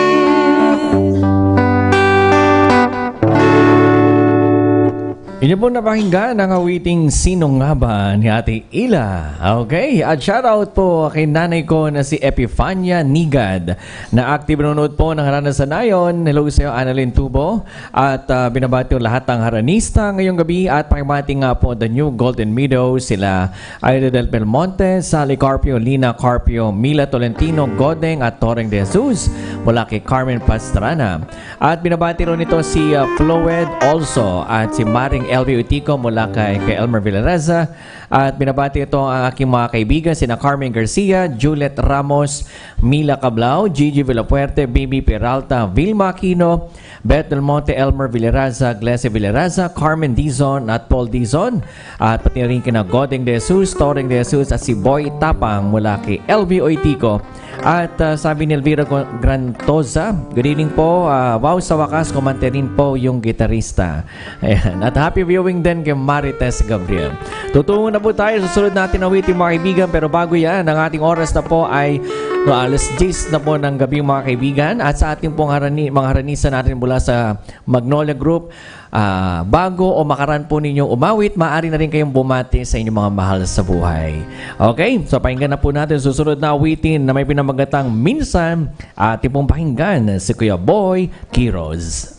Inyo po napakinggan ang awiting Sino Nga Ba ni Ate Ila. Okay, at shoutout po kay nanay ko na si Epifania Nigad na active nanonood po ng Harana sa Nayon. Hello sa iyo, Annalyn Tubo. At uh, binabati ko lahat ng Haranista ngayong gabi at pakibati nga po the New Golden Meadows, sila Aida del Belmonte, Sally Carpio, Lina Carpio, Mila Tolentino, Godeng at Toreng de Jesus mula kay Carmen Pastrana. At binabati rin nito si uh, Floed also at si Maring Elvin V Utico mula kay, kay Elmer Villareza. At binabati ito ang aking mga kaibigan, sina Carmen Garcia, Juliet Ramos, Mila Cablao, Gigi Villapuerte, Bibi Peralta, Vilma Aquino, Beth Del Monte, Elmer Villareza, Glessia Villareza, Carmen Dizon at Paul Dizon. At pati rin kina Goding De Jesus, Toring De Jesus at si Boy Tapang mula kay L V Oitico. At uh, sabi ni Elvira Grantosa, good evening po. Uh, wow, sa wakas, kumante rin po yung gitarista. Ayan. At happy viewing din kay Marites Gabriel. Tutungo na po tayo. Susunod natin awitin mga kaibigan. Pero bago yan, ang ating oras na po ay no, alas diyes na po ng gabi mga kaibigan. At sa ating pong harani, mga haranisan natin mula sa Magnolia Group, Uh, bago o makaran po ninyong umawit, maaari na rin kayong bumati sa inyong mga mahal sa buhay. Okay, so pakinggan na po natin susunod na awitin na may pinamagatang Minsan. Ating pong pakinggan si Kuya Boy Quiroz.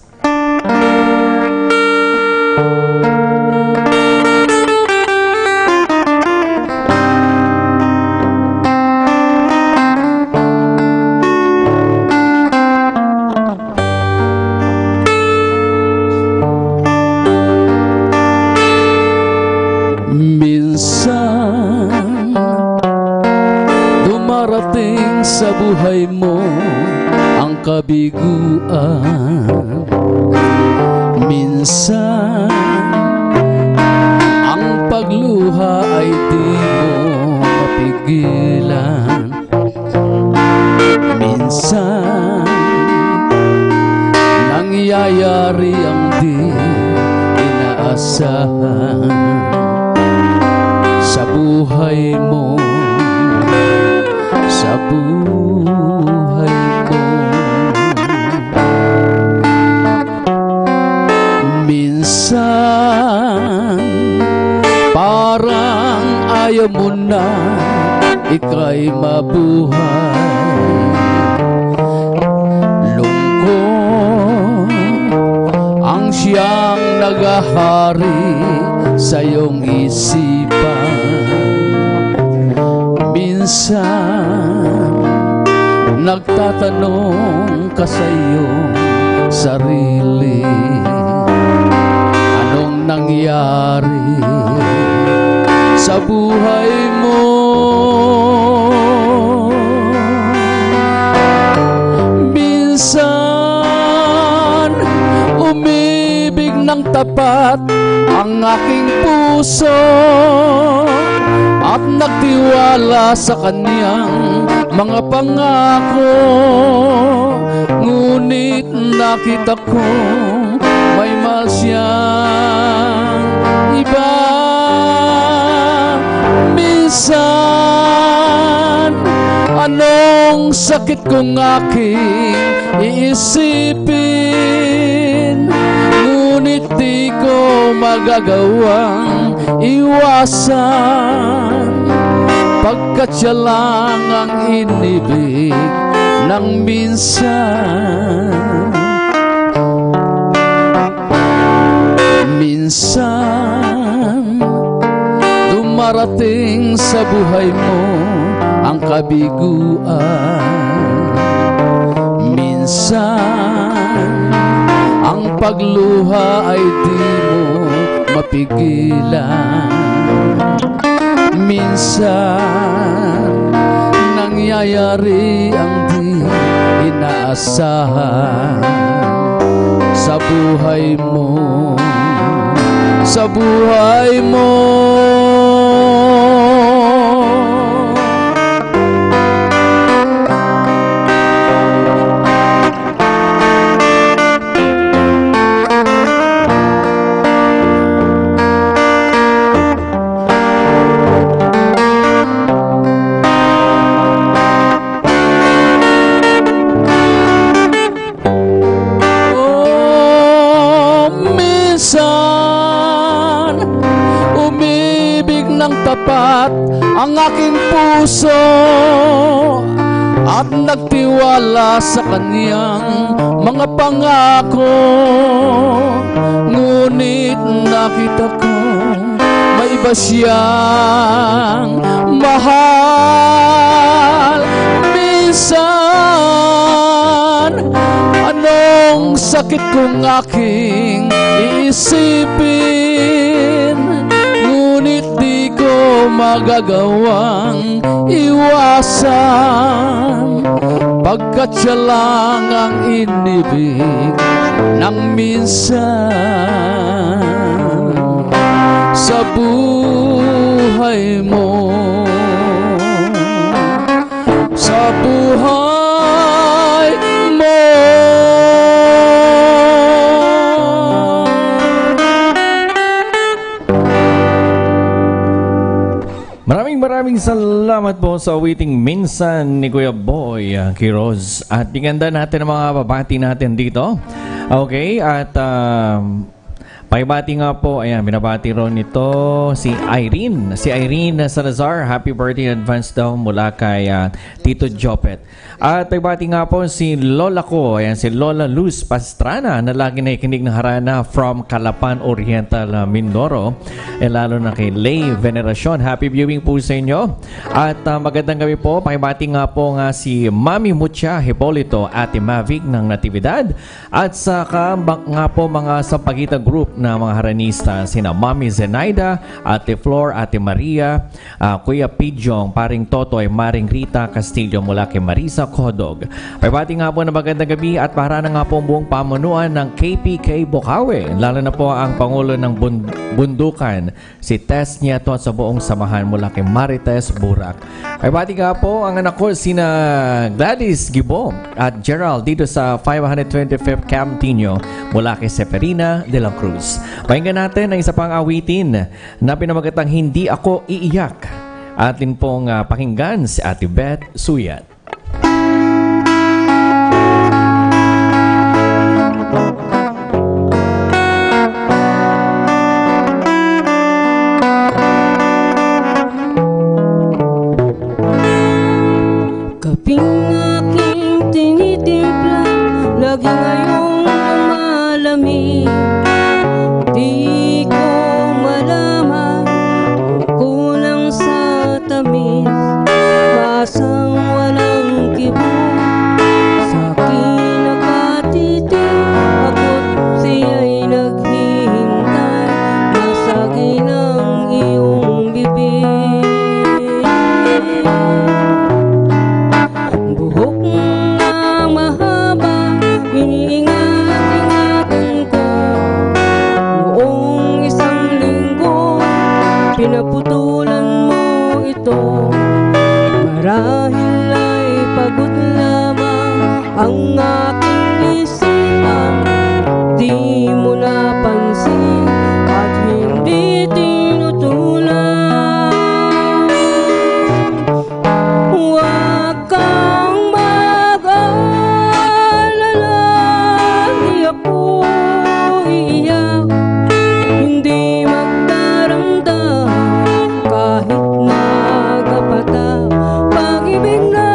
Sa buhay mo ang kabiguan, minsan ang pagluha ay di mo mapigilan. Minsan nangyayari ang di inaasahan sa buhay mo, sa buhay mo. Minsan parang ayaw mo na ika'y mabuhay. Lungkot ang siyang nagahari sa iyong isipan. Minsan nagtatanong ka sa iyong sarili, anong nangyari sa buhay mo? Minsan umibig ng tapat ang aking puso at nagtiwala sa kanyang mga pangako. Ngunit nakita ko may mahal siyang iba. Minsan anong sakit kong aking iisipin, ngunit di ko magagawang iwasan, pagkat siya lang ang inibig ng minsan. Minsan dumarating sa buhay mo ang kabiguan. Minsan ang pagluha ay di mo mapigilan. Minsan nangyayari ang di inaasahan sa buhay mo, sa buhay mo. Tapat ang aking puso at nagtiwala sa kanyang mga pangako. Ngunit nakita ko may iba siyang mahal. Minsan anong sakit kong aking iisipin, magagawang iwasan, pagkat siya lang ang inibig ng minsan sa buhay mo, sa buhay mo. Maraming maraming salamat po sa awiting minsan ni Kuya Boy uh, Quiroz. At iganda natin ang mga babati natin dito. Okay, at um, paibati nga po, ayan, binabati ron nito si Irene. Si Irene Salazar, happy birthday in advance daw mula kay uh, Tito Jopet. At paibati nga po si Lola ko, ayan, si Lola Luz Pastrana, na lagi na ikinig ng harana from Calapan Oriental, uh, Mindoro. E lalo na kay Lay Veneracion. Happy viewing po sa inyo. At uh, magandang gabi po, paibati nga po nga si Mami Mucha Hipolito, Ate Mavic ng Natividad. At sa kabak nga po mga Sampaguita Group na mga haranista, sina Mami Zenaida, Ate Flor, Ate Maria, uh, Kuya Pidjong, Paring Totoy, Maring Rita Castillo mula kay Marisa Kodog. Paibati nga po na magandang gabi at para na nga po ang buong pamunuan ng K P K Bukawi, lalo na po ang Pangulo ng Bund Bundukan, si Tess Nieto, at sa buong samahan mula kay Marites Burak. Paibati nga po ang anak ko, sina Gladys Gibo at Gerald dito sa five hundred twenty-fifth Camp Tino mula kay Seferina de la Cruz. Pakinggan natin ang isa pang awitin na pinamagatang Hindi Ako Iiyak. Atin pong uh, pakinggan si Ate Beth Suyat. Kaping aking tinitimpla, lagi ngayong malamig. Di ko malaman kung kulang sa tamis, basang walang kibong sa akin nakatitig. Ako't siya'y naghihintay, masagin ang iyong bibig. Buhok na mahaba, iniingat-ingatan ko. Noong isang linggo, pinaputulan mo ito. Marahil ay pagod lamang ang aking isipan. Di mo napansin at hindi tinutulan. Huwag kang mag-alala, di ako iiyak, hindi magdaramdam kahit nagapata. Pag-ibig na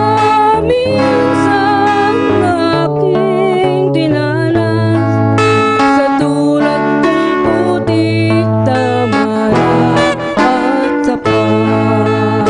minsan aking dinanas, sa tulad kong putik, tamara at sapat.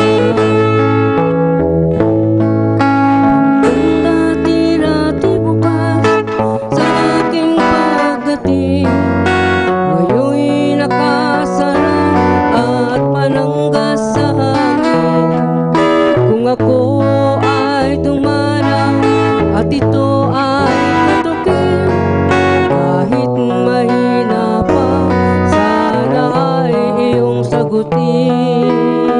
Ang dati-dati bukas sa aking pagdating, ngayon'y nakasara at pananggas sa hangin. Kung ako ay dumalaw at ito ay tutukin, kahit mahina pa, sana ay iyong sagutin.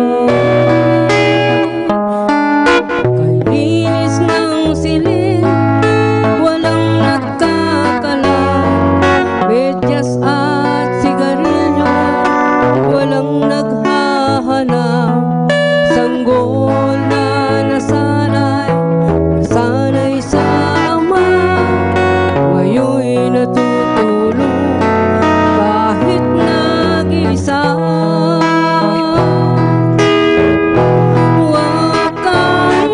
Kay linis ng silid, walang nagkakalat, medyas at sigarilyo, walang naghahanap. Sanggol na nasanay, nasanay sa ama, ngayon'y natutulog kahit nag-isa. Huwag kang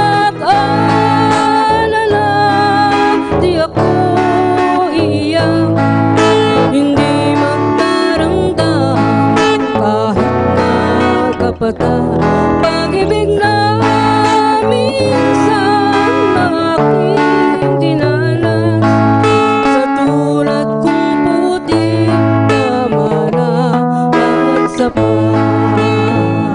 mag-alala, di ako iiyak, hindi magdaramdam kahit nagapata. Pag-ibig na minsan aking dinanas, sa tulad kong putik, tama na at sapat.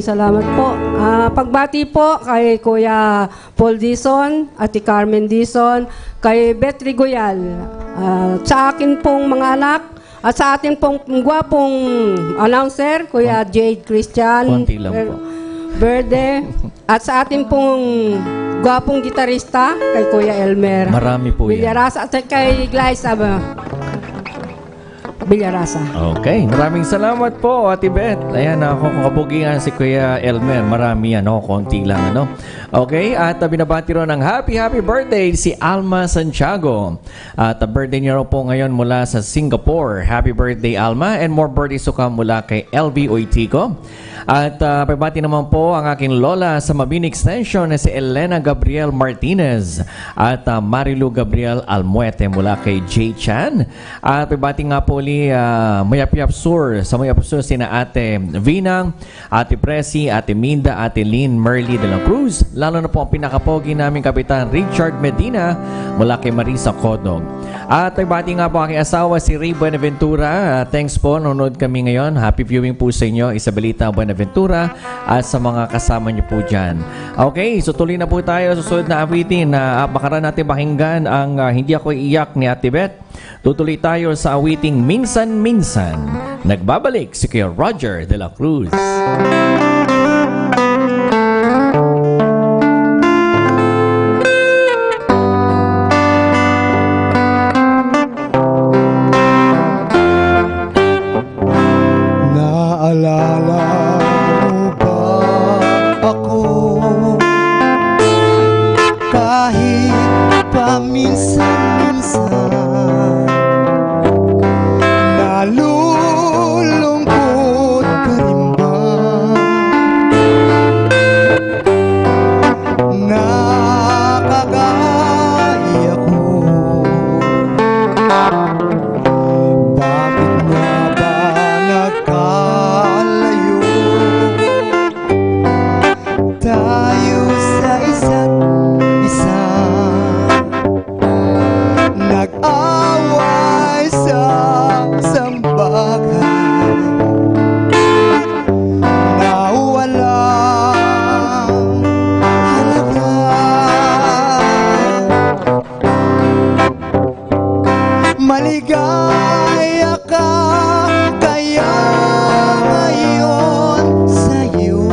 maraming salamat po. Ah, pagbati po kay Kuya Paul Dizon, Ate Carmen Dizon, kay Beth Rigoyal, ah, sa akin pong mga anak, at sa ating pong gwapong announcer, Kuya Jade Christian Konti lang po. Berde, at sa ating pong gwapong gitarista, kay Kuya Elmer Marami po yan. Villarasa, at kay Glyza Villarasa. Okay, maraming salamat po, Ate Beth. Ayan, ako kung kabugingan si Kuya Elmer. Marami yan, no? Konti lang, ano? Okay, at uh, binabati rin ng happy, happy birthday si Alma Santiago. At uh, birthday niya rin po ngayon mula sa Singapore. Happy birthday, Alma. And more birthdays to come mula kay L V Oitico. At uh, pabati naman po ang aking lola sa Mabini Extension na si Elena Gabriel Martinez. At uh, Marilu Gabriel Almuete mula kay J. Chan. At pabati nga po ulit Uh, Mayapyap Sur sa Mayapyap Sur sina Ate Vinang, Ate Presi, Ate Minda, Ate Lynn Merly de la Cruz, lalo na po ang pinakapogi naming Kapitan Richard Medina mula kay Marisa Codog. At ay bati nga po aking asawa si Ray Buenaventura. Uh, thanks po, nanonood kami ngayon. Happy viewing po sa inyo, Isabelita Buenaventura, at sa mga kasama niyo po dyan. Okay, so tuloy na po tayo sa susunod na awitin na uh, bakaran natin pakinggan ang uh, Hindi Ako Iyak ni Ate Beth. Tutuloy tayo sa awiting Minsan-Minsan. Nagbabalik si Kuya Roger de la Cruz. Naalala mo ba ako? Kahit paminsan-minsan nalulungkot ka rin ba? Nakakagaya ko. Bakit nga ba nagkalayo tayo sa isa't isa? Nag-away sa isang bagay na walang halaga. Maligaya ka kaya ngayon sa'yo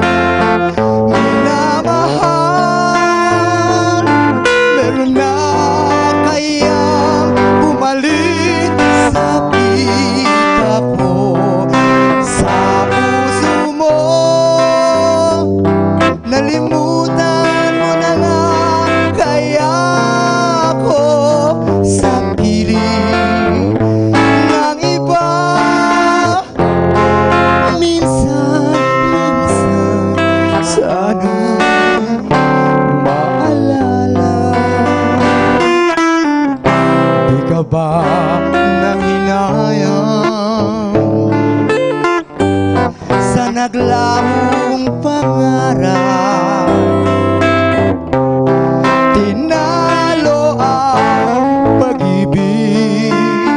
minamahal. Meron na kayang bumalik sa pita ko, sa puso mo. Nalimutan mo na nga kaya ako sa piling ng iba. Minsan, minsan, sana maalala. Di ka ba nanghinayang sa naglahong pangarap? Tinalo ang pag-ibig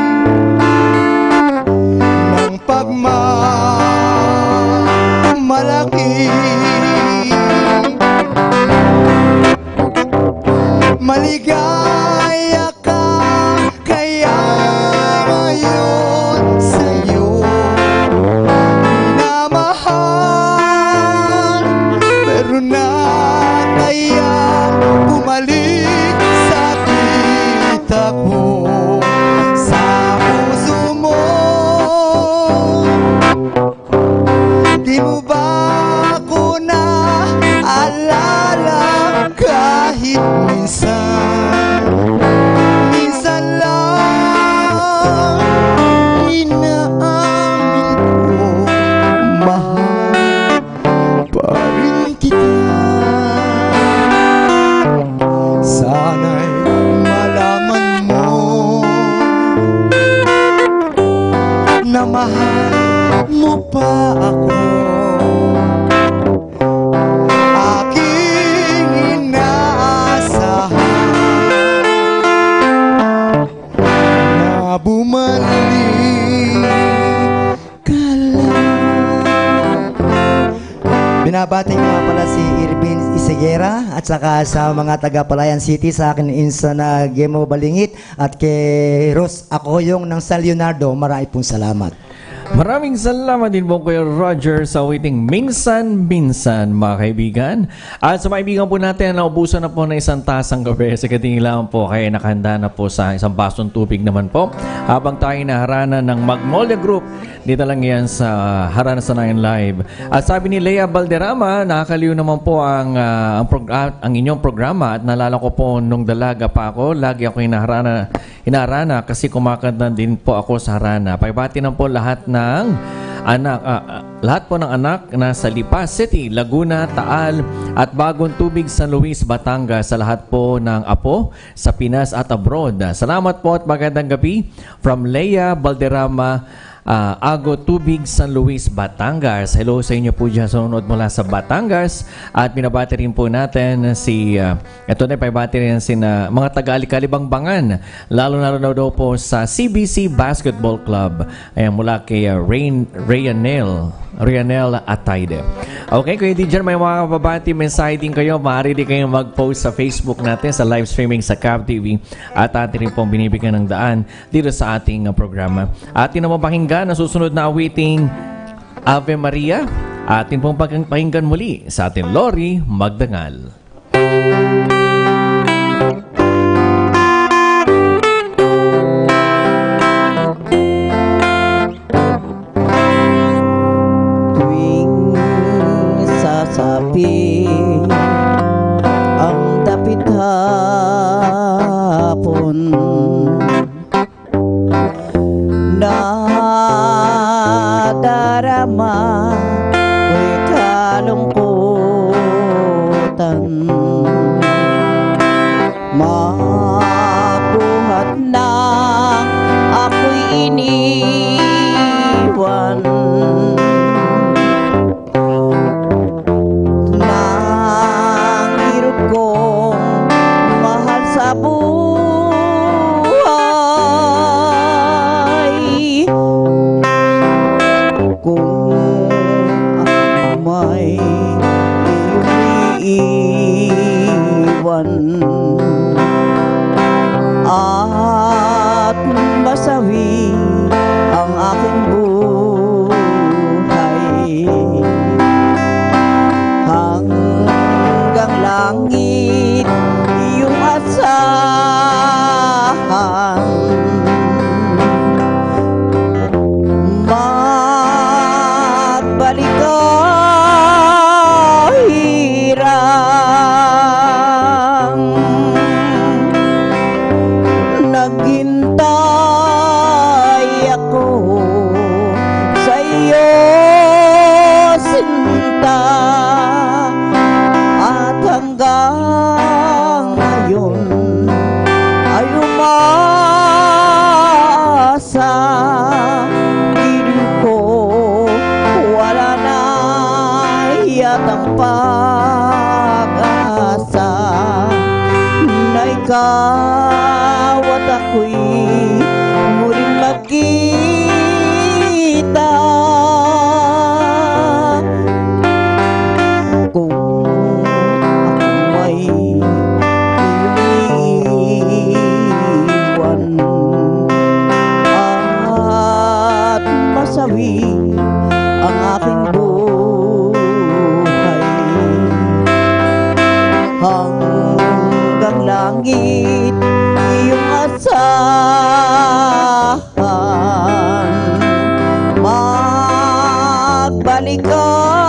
ng pagmamalaki. Maligaya ka kaya ngayon sa'yo minamahal. Pero na kaya bumalik sa kita ko, sa puso mo. Di mo ba ako naalala kahit minsan? Minsan lang inaamin ko, mahal pa rin kita. binabati ko nga pala si Irvin Isegera at saka sa mga taga Palayan City sa akin insa na Gemo Balingit at kay Ros Acoyong ng San Leonardo. Marami pong salamat. Maraming salamat din po Kuya Roger sa waiting minsan-minsan mga kaibigan. At sa mga kaibigan po natin, naubusan na po na isang tasang gabi. Sa katingilan po kaya nakahanda na po sa isang basong tubig naman po. Habang tayo naharana ng Magnolia Group, dito lang yan sa Harana sa Nayan Live. At sabi ni Lea Balderrama, nakakaliw naman po ang, uh, ang, prog- ang inyong programa. At nalala ko po nung dalaga pa ako, lagi ako hinaharana, hinaharana kasi kumakanta din po ako sa Harana. Paibati na po lahat na ng anak, uh, uh, lahat po ng anak na sa Lipa City, Laguna, Taal at Bagong Tubig, San Luis, Batangas, sa lahat po ng apo sa Pinas at abroad. Salamat po at magandang gabi from Lea Balderrama, uh, Ago Tubig, San Luis, Batangas. Hello sa inyo po dyan sa nunod mula sa Batangas. At binabati rin po natin si, uh, ito na paibati rin si na, mga taga-Alikalibangbangan, lalo na rin daw po sa C B C Basketball Club. Ayan, mula kay uh, Rain, Rayanel. Rianel Atayde. Okay, kung hindi dyan may mga kababati, mensahe din kayo, maaari din kayong mag-post sa Facebook natin sa live streaming sa Cab T V at atin rin pong binibigyan ng daan dito sa ating uh, programa. Atin naman pakinggan ang susunod na awiting Ave Maria. Atin pong pakinggan muli sa ating Lori Magdangal. Sapi ang dapit hapon, nadarama ko'y kalungkutan, mabuhat na ako'y iniwan. Buhay kung ako may iiwan at masawi ang aking buhay hanggang langit iyong asahan. Magbalik ka hirang, naghintay ako sa iyo sinta, at hanggang ngayon ay umaasa. Piling ko wala na yatang pag-asa na ikaw at ako'y muling magkita. Kung ako may iniwan at masawi ang aking buhay hanggang langit iyong asahan. Magbalik ka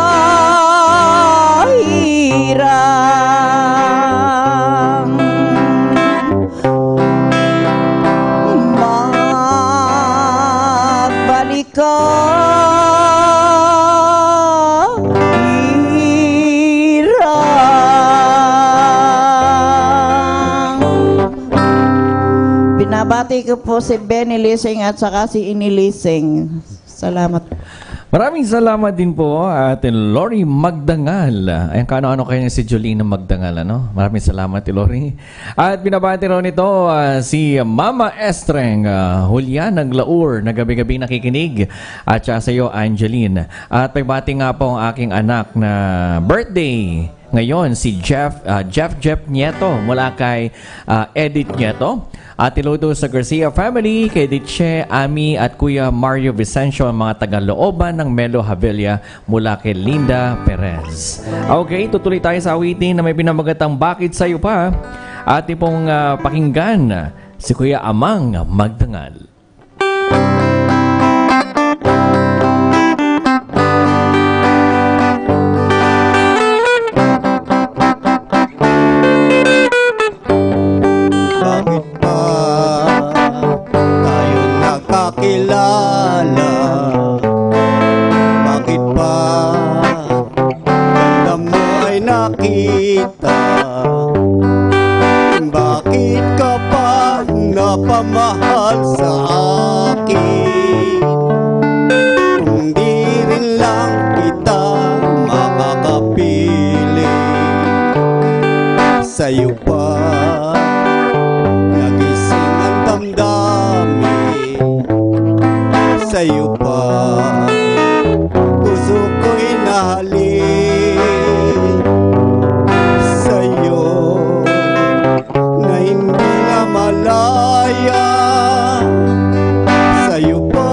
hirang, magbalik ka hirang. Binabati ko po si Benny Lising at saka si Ini Lising. Salamat. Maraming salamat din po at Lori Magdangal. Ayan, kano-ano kayo si Jolina Magdangal, ano? Maraming salamat, Lori. At binabati rin ito uh, si Mama Estreng uh, Julian Naglaur na gabi-gabi nakikinig. At siya sa iyo, Angeline. At pagbati nga po ang aking anak na birthday ngayon, si Jeff, uh, Jeff Jeff Nieto mula kay uh, Edith Nieto. At iluto sa Garcia family, kay Diche, Ami at Kuya Mario Vicencio, ang mga taga-looban ng Melo Havilla mula kay Linda Perez. Okay, tutuloy tayo sa awitin na may pinamagatang bakit sa'yo pa. At ipong uh, pakinggan si Kuya Amang Magdangal. Kilala, bakit ba ganda mo ay nakita? Bakit ka pa napamahal sa akin? Kung di rin lang kita makakapili, sa'yo pa nagising ang damdamin. Sa'yo pa puso ko'y nahalin. Sa'yo na hindi na malaya. Sa'yo pa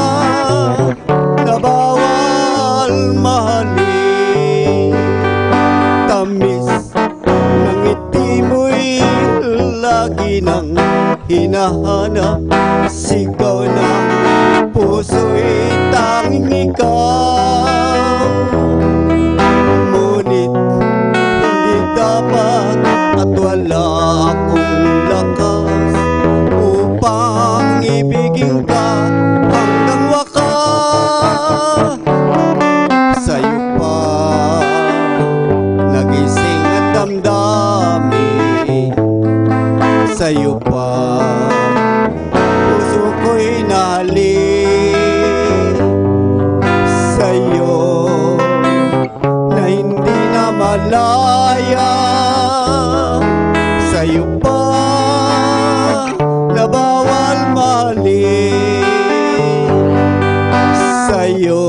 na bawal mahalin. Tamis ng ngiti mo'y lagi nang hinahanap. Sigaw ng puso'y tanging ikaw. Ngunit hindi dapat at wala akong lakas upang ibigin ka hanggang wakas. Sa'yo pa nagising ang damdamin. Sa'yo pa puso ko'y nahalin. Sa'yo na hindi na malaya. Sa'yo pa na bawal mahalin. Sa'yo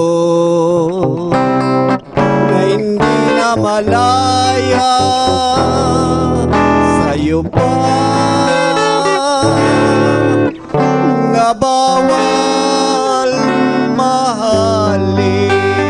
na hindi na malaya. Sa'yo pa na bawal mahalin.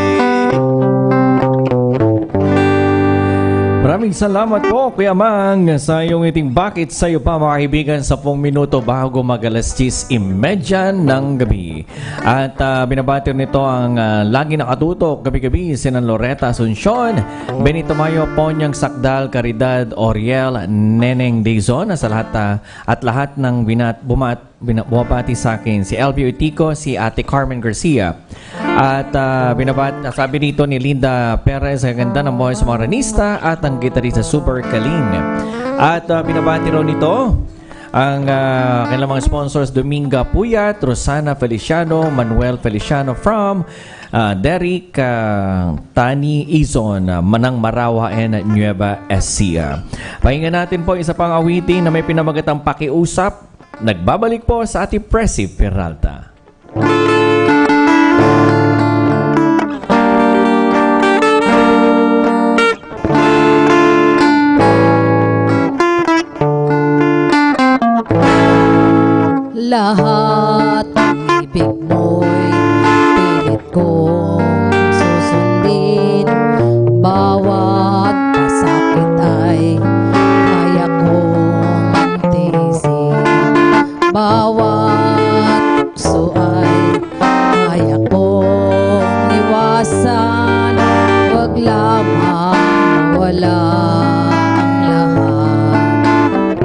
Maraming salamat po, Kuya Mang, sa iyong iting bakit sa'yo pa, mga kaibigan, sa pong minuto bago mag-alas diyes imedya ng gabi. At uh, binabati nito ang uh, lagi nakatutok gabi-gabi, Sinan Loretta Asuncion, Benito Mayo, Ponyang Sakdal, Caridad, Oriel, Neneng Dizon, sa lahat uh, at lahat ng binat, bumat, binat, bumabati sa akin, si L B Utico, si Ate Carmen Garcia. At uh, binabat, sabi dito ni Linda Perez, ang ganda ng mga Maranista at ang gitarista Super Kalin. At uh, binabati rin nito ang uh, kanilang mga sponsors, Dominga Puyat, Rosana Feliciano, Manuel Feliciano from uh, Derek uh, Tani Izon, uh, Manang Marawa and Nueva Ecija. Pakinggan natin po isa pang awitin na may pinamagatang pakiusap. Nagbabalik po sa ating Presi Peralta. Lahat ng ibig mo'y pilit kong susundin. Bawat pasakit ay kaya kong tiisin. Bawat puso ay kaya kong iwasan. Huwag lamang wala ang lahat.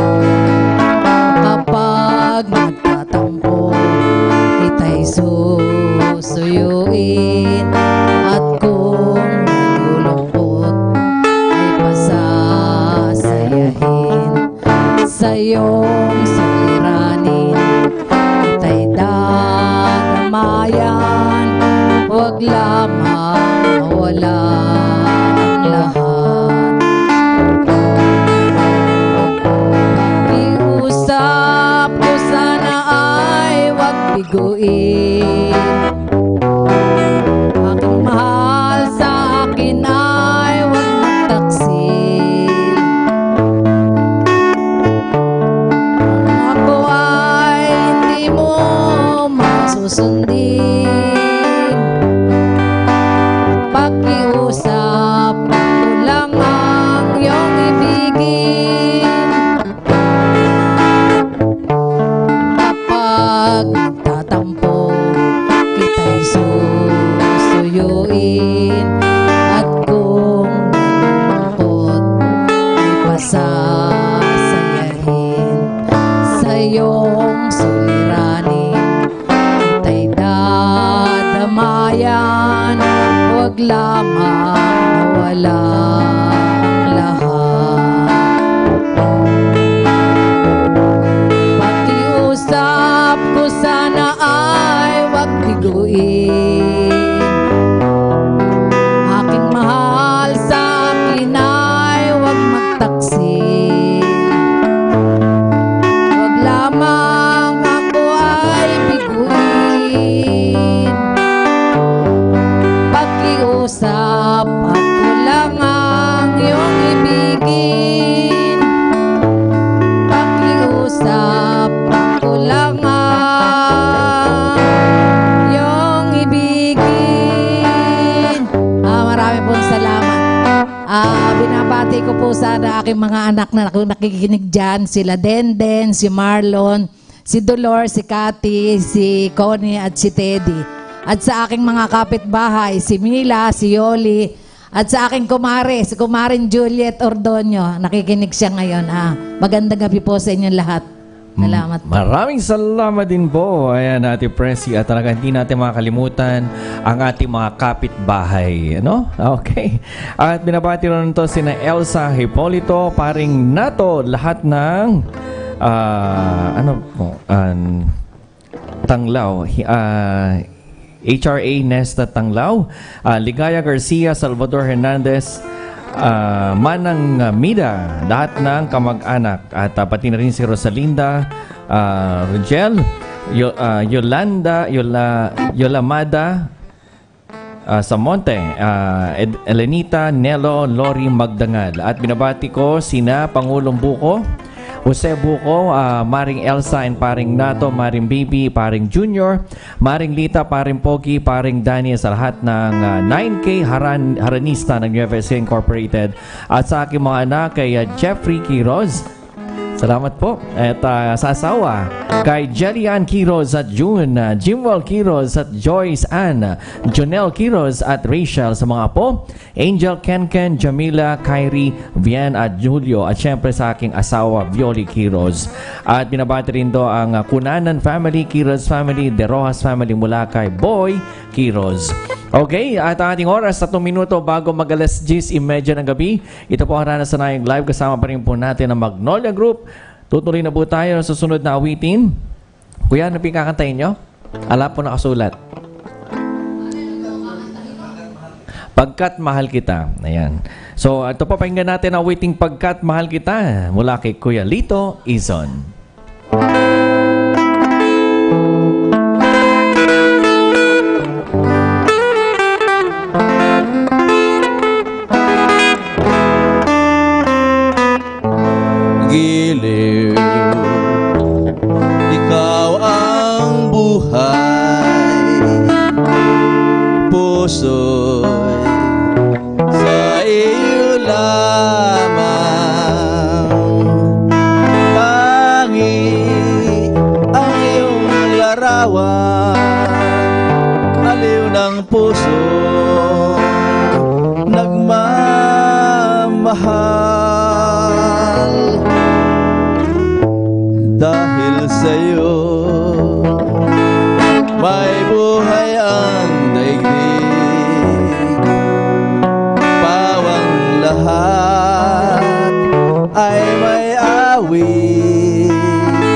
Kapag nagtatampo, kita'y susuyuin. At kung nalulungkot, ay pasasayahin. Sa iyong suliranin, kita'y dadamayan. Huwag wag lamang mawala ang lahat. Iusap ko sana ay wag biguin. Aking mahal sa akin ay wag magtaksil. Ako ay hindi mo masusundin. Pakiusap ko lang ang iyong ibigin. Kapag tatampo kita'y susuyuin, at kung nalulungkot ay pasasayahin. Sa iyong suliranin kita'y dadamayan, wag lamang mawala ang lahat. Pakiusap ko sana ay wag biguin. Aking mahal sa akin ay wag magtaksil. Wag lamang ako ay biguin. Pakiusap ako lang ang iyong ibigin. Pakiusap ako lang ang iyong ibigin. Ah, marami pong salamat. Ah, binabati ko po sana aking mga anak na nakikinig dyan. Sila Denden, si Marlon, si Dolor, si Cathy, si Connie at si Teddy. At sa aking mga kapitbahay, si Mila, si Yoli, at sa aking kumare, si kumarin Juliet Ordonio. Nakikinig siya ngayon. Ah, magandang gabi po sa inyong lahat. Salamat po. Maraming salamat din po. Ayan, Ate Presi. At talaga hindi natin makakalimutan ang ating mga kapitbahay. Ano? Okay. At binabati rin ito sina Elsa Hipolito, paring Nato, lahat ng ah, ano po, um, Tanglaw. Ah, H R A Nesta Tanglaw, uh, Ligaya Garcia, Salvador Hernandez, uh, Manang uh, Mida, lahat ng kamag-anak, at uh, pati na rin si Rosalinda, uh, Rogel, Yo, uh, Yolanda, Yola, Yolamada, uh, Samonte, uh, Ed, Elenita, Nelo, Lori Magdangal. At binabati ko sina Pangulong Buko, Jose Buko, uh, Maring Elsa and Paring Nato, Maring Baby, Paring Junior, Maring Lita, Paring Pogi, Paring Dani, sa lahat ng uh, nine K Haran, Haranista ng U F S A Incorporated. At sa aking mga anak kay uh, Jeffrey Quiroz, salamat po. At uh, sa asawa kay Jerian Quiroz at June, uh, Jimwell Quiroz at Joyce Ann, Jonel Quiroz at Rachel. Sa mga po, Angel, Kenken, Jamila, Kyrie, Vian at Julio. At syempre sa aking asawa, Violi Quiroz. At binabati rin do ang uh, Kunanan family, Quiroz family, De Rojas family mula kay Boy Quiroz. Okay, at ang ating oras, tatlong minuto bago mag-alas diyes imedya ng gabi. Ito po ang Rana Sanayang Live. Kasama pa rin po natin ang Magnolia Group. Tutuloy na po tayo sa susunod na awitin. Kuya, ano pinakakantayin nyo? Ala po nakasulat. Pagkat Mahal Kita. Ayan. So, ito po, pakinggan natin ang awiting Pagkat Mahal Kita mula kay Kuya Lito Izon. Giliw, ikaw ang buhay, puso'y sa iyo lamang. Tangi ang iyong larawan, aliw ng puso nagmamahal. Dahil sa'yo may buhay ang daigdig, pawang lahat ay may awit.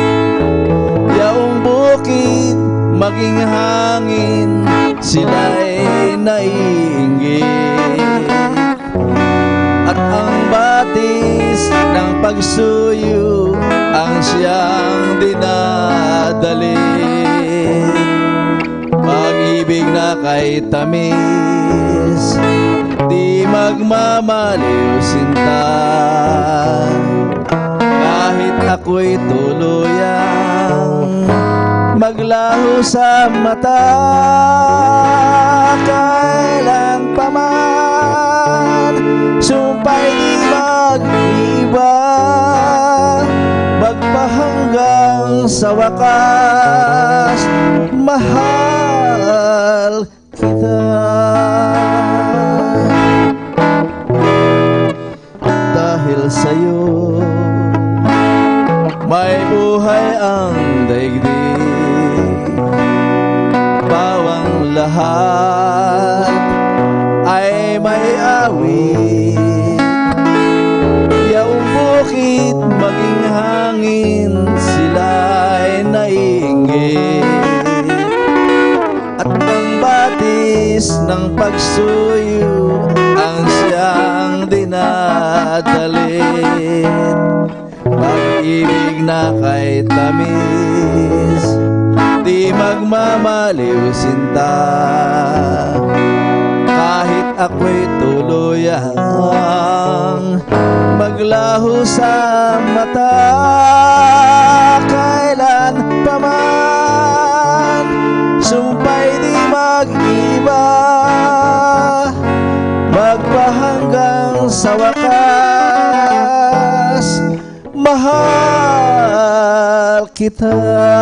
Yaong bukid maging hangin, sila'y naiinggit. At ang batis ng pagsuyo ang siyang dinadali. Pag-ibig na kay tamis, di magmamaliw sinta. Kahit ako'y tuluyang maglaho sa mata, kailan pa man sumpa'y di mag-iba, magpahanggang sa wakas, mahal kita. Dahil sa'yo may buhay ang daigdig, bawang lahat ay may awit. Yaong bukit maging hangin, sila'y naiinggit. At ang batis ng pagsuyo ang siyang dinadalin. Pag-ibig na kay tamis, di magmamaliw sinta. Kahit ako'y tuluyang maglaho sa mata, kailan pa man sumpa'y di mag-iba, magpahanggang sa wakas, mahal kita.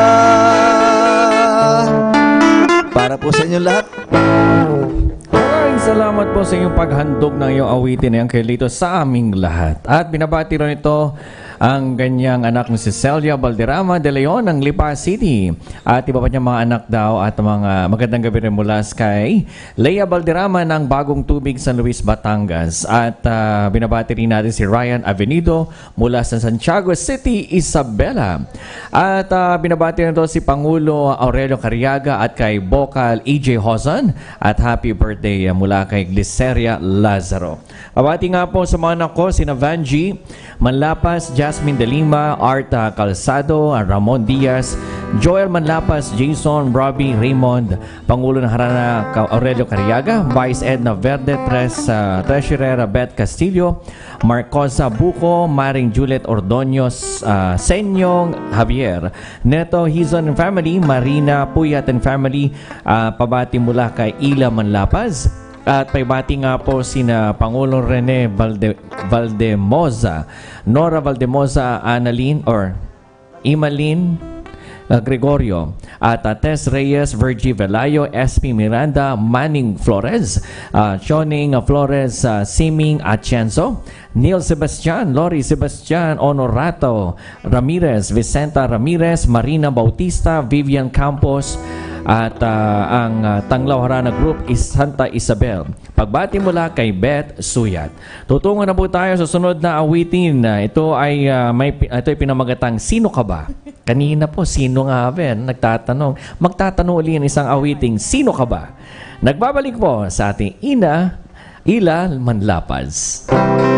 Para po sa inyo lahat. Maraming salamat po sa inyong paghandog ng iyong awitin na yan kay Lito sa aming lahat. At binabati rin ito ang ganyang anak ni si Celia Valderrama de Leon ng Lipa City. At iba pa niyang mga anak daw at mga magandang gabi rin mula kay Leia Valderrama ng Bagong Tubig, San Luis, Batangas. At uh, binabati rin natin si Ryan Avenido mula sa Santiago City, Isabela. At uh, binabati rin ito si Pangulo Aurelio Cariaga at kay Bokal E J Hozan. At happy birthday uh, mula kay Gliceria Lazaro. Babati nga po sa mga anak ko, sina Vanji Manlapas, Jasmine De Lima, Arta Calzado, Ramon Diaz, Joel Manlapas, Jason, Robbie, Raymond, Pangulo ng Harana Aurelio Cariaga, Vice Edna Verde, Tres, uh, Treasurer Beth Castillo, Marcosa Buco, Maring Juliet Ordonez, uh, Senyong Javier, Neto Hizon and Family, Marina Puyat and Family, uh, pabati mula kay Ila Manlapas. At paibati nga po sina Pangulong Rene Valde, Valdemoza, Nora Valdemoza, Annalyn or Imalin uh, Gregorio, at uh, Tess Reyes, Virgie Velayo, S P Miranda, Manning Flores, uh, Choning Flores, uh, Siming Atienzo, Neil Sebastian, Lori Sebastian, Honorato Ramirez, Vicenta Ramirez, Marina Bautista, Vivian Campos, at uh, ang uh, Tanglaw Harana Group is Santa Isabel. Pagbati mula kay Beth Suyat. Tutungo na po tayo sa sunod na awitin. Uh, ito ay uh, may ito ay pinamagatang Sino Ka Ba? Kanina po, sino nga ba? Nagtatanong. Magtatanong uli ang isang awiting Sino Ka Ba? Nagbabalik po sa ating ina, Ila Manlapas.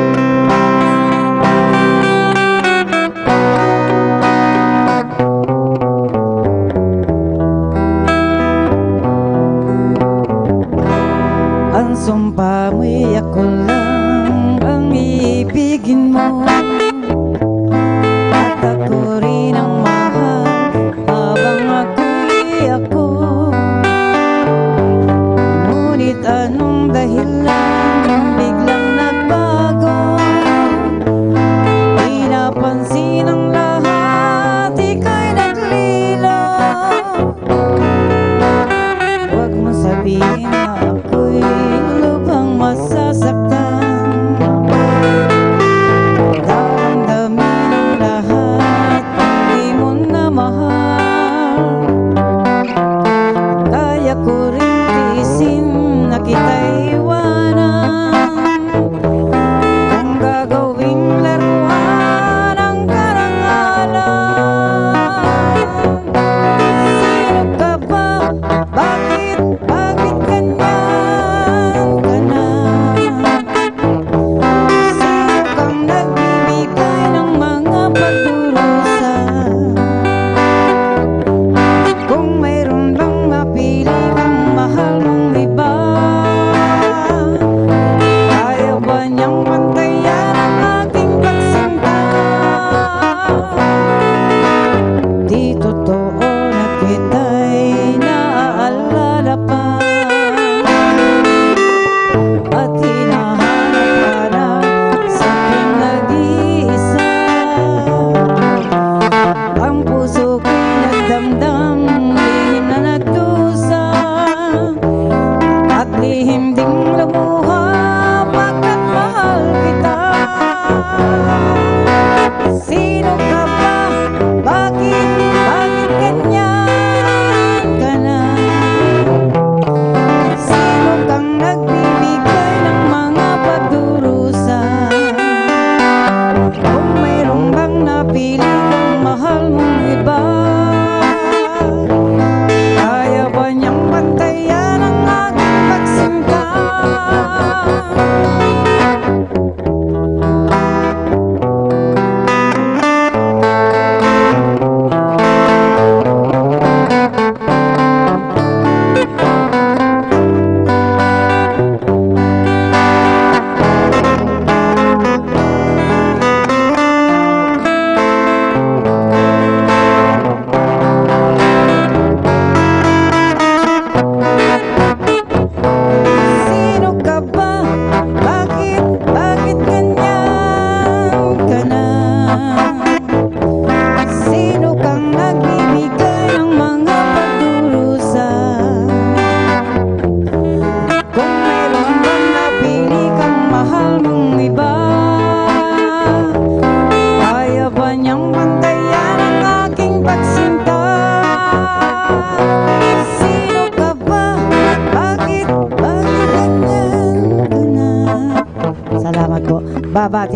Sumpa mo'y ako lang ang ibigin mo, at ako rin ang mahal habang ako'y ako. Ngunit anong dahilan biglang nagbago? Di napansin ang lahat, ika'y naglilaw. Huwag mo sabihin na ako'y masasaktan, dahil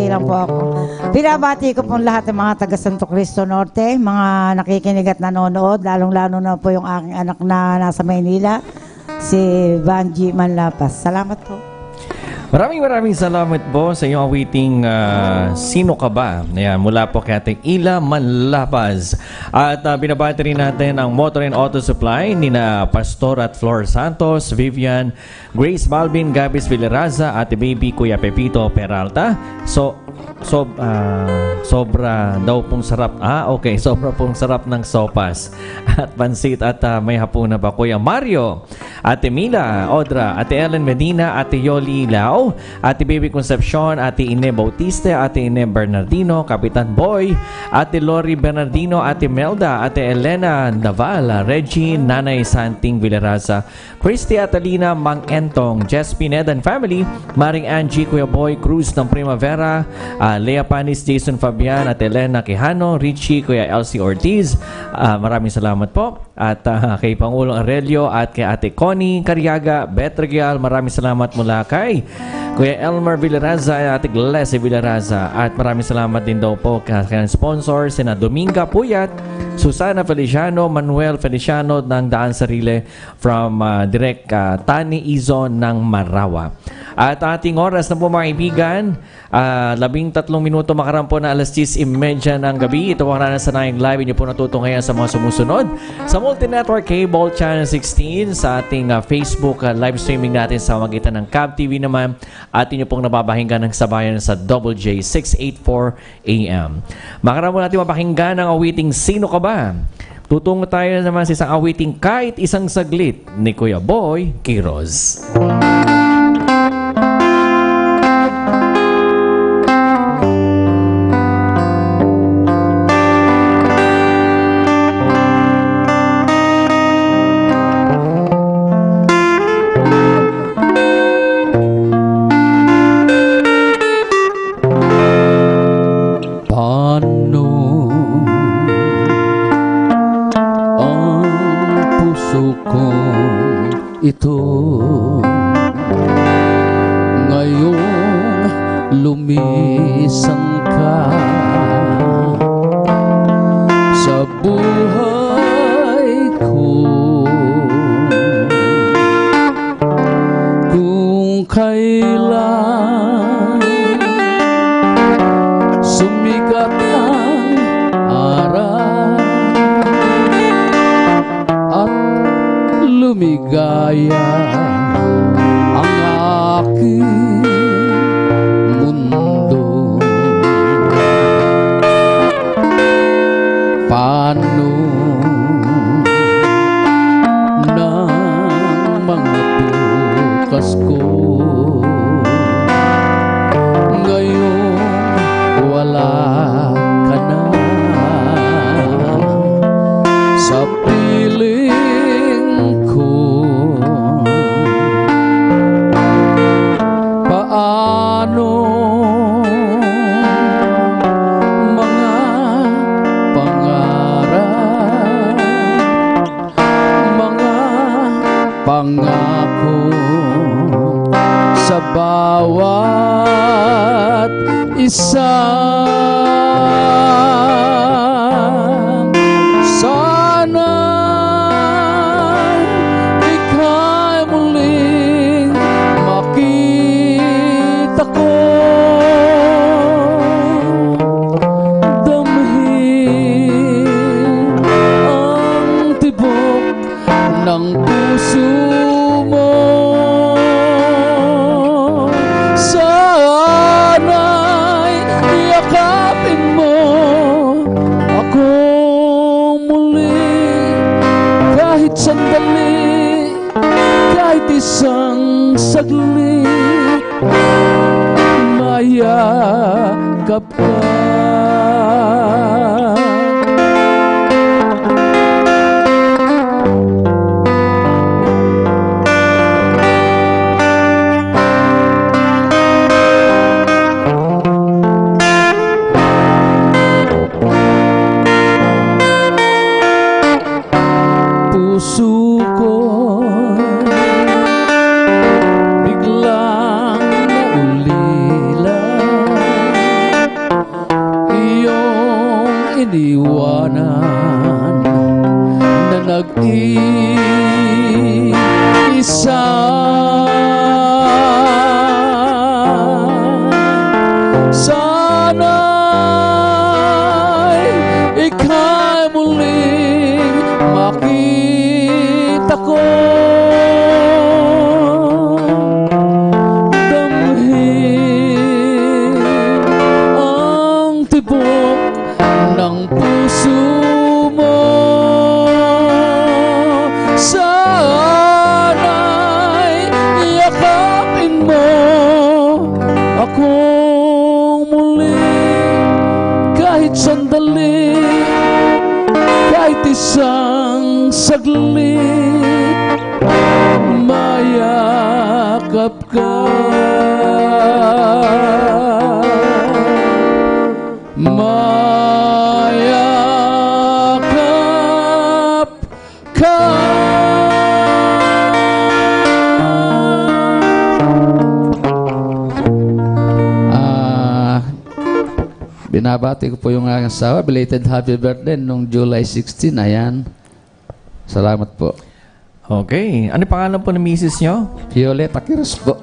magbabati lang po ako. Binabati ko po lahat ng mga taga Santo Cristo Norte, mga nakikinig at nanonood, lalong-lalo na po yung aking anak na nasa Maynila, si Vanji Manlapas. Salamat po. Maraming maraming salamat po sa iyong awiting uh, Sino Ka Ba? Ayan, mula po kay Ate Ila Manlapaz. At uh, binabati rin natin ang Motor and Auto Supply ni na Pastor at Flor Santos, Vivian, Grace Balvin, Gabis Villaraza, Ate Baby, Kuya Pepito Peralta. So, so uh, sobra daw pong sarap. Ah, okay. Sobra pong sarap ng sopas at pansit at uh, may hapunan pa. Kuya Mario, Ate Mila, Audra, Ate Ellen Medina, Ate Yoli Lao, Ate Baby Concepcion, Ate Ine Bautista, Ate Ine Bernardino, Kapitan Boy, Ate Lori Bernardino, Ate Melda, Ate Elena Naval, Reggie, Nanay Santing Villaraza, Christy Atalina, Mang Entong, Jess Pineda and family, Maring Angie, Kuya Boy Cruz ng Primavera, uh, Lea Panis, Jason Fabian, Ate Elena Quijano, Richie, Kuya Elsie Ortiz. Uh, maraming salamat po. At uh, kay Pangulong Aurelio at kay Ate Connie Cariaga, Beth Regial, maraming salamat mula kay Kuya Elmer Villaraza at Ate Glessie Villaraza. At maraming salamat din daw po kay sponsor sina Dominga Puyat, Susana Feliciano, Manuel Feliciano ng Daan Sarile from uh, Direk uh, Tani Izon ng Marawa. At ating oras na po mga kaibigan, uh, labing tatlong minuto makarampo na alas diyes imedya ng gabi. Ito po ang Nanasanayang Live. Inyo po natuto ngayon sa mga sumusunod sa Multi-Network Cable Channel sixteen, sa ating uh, Facebook uh, live streaming natin sa magitan ng C A B T V naman, at inyo pong nababahinggan ng sabayan sa Double J six eighty-four A M. Makarampo natin mapakinggan ang awiting Sino Ka Ba? Tutungo tayo naman sa isang awiting Kahit Isang Saglit ni Kuya Boy Quiroz. Ito ngayong lumisang ka sa buhay ko, kung kailan sumikat ang araw at lumigaya ang aking mundo. Paano ng mga bukas ko ngayong wala ka na sa piling ko? Paano mga pangarap, mga pangako sa bawat isa? Sana ika'y muling makita ko, damhin ang tibok ng puso mo. Sana'y yakapin mo ako muli, kahit sandali, kahit isang saglit, mayakap ka. Puso ko biglang naulila iniwanan na nag-iisa. Sana'y ika'y muling makita ko. Damhin ang tibok ng puso mo. Sana'y yakapin mo akong muli, kahit sandali, kahit isang saglit, mayakap ka. Mayakap ka. Ah, binabati ko po yung aking asawa. Belated happy birthday nung July sixteen. Ayan. Salamat po. Okay. Ano pangalan po ng misis nyo? Violeta Cruz po.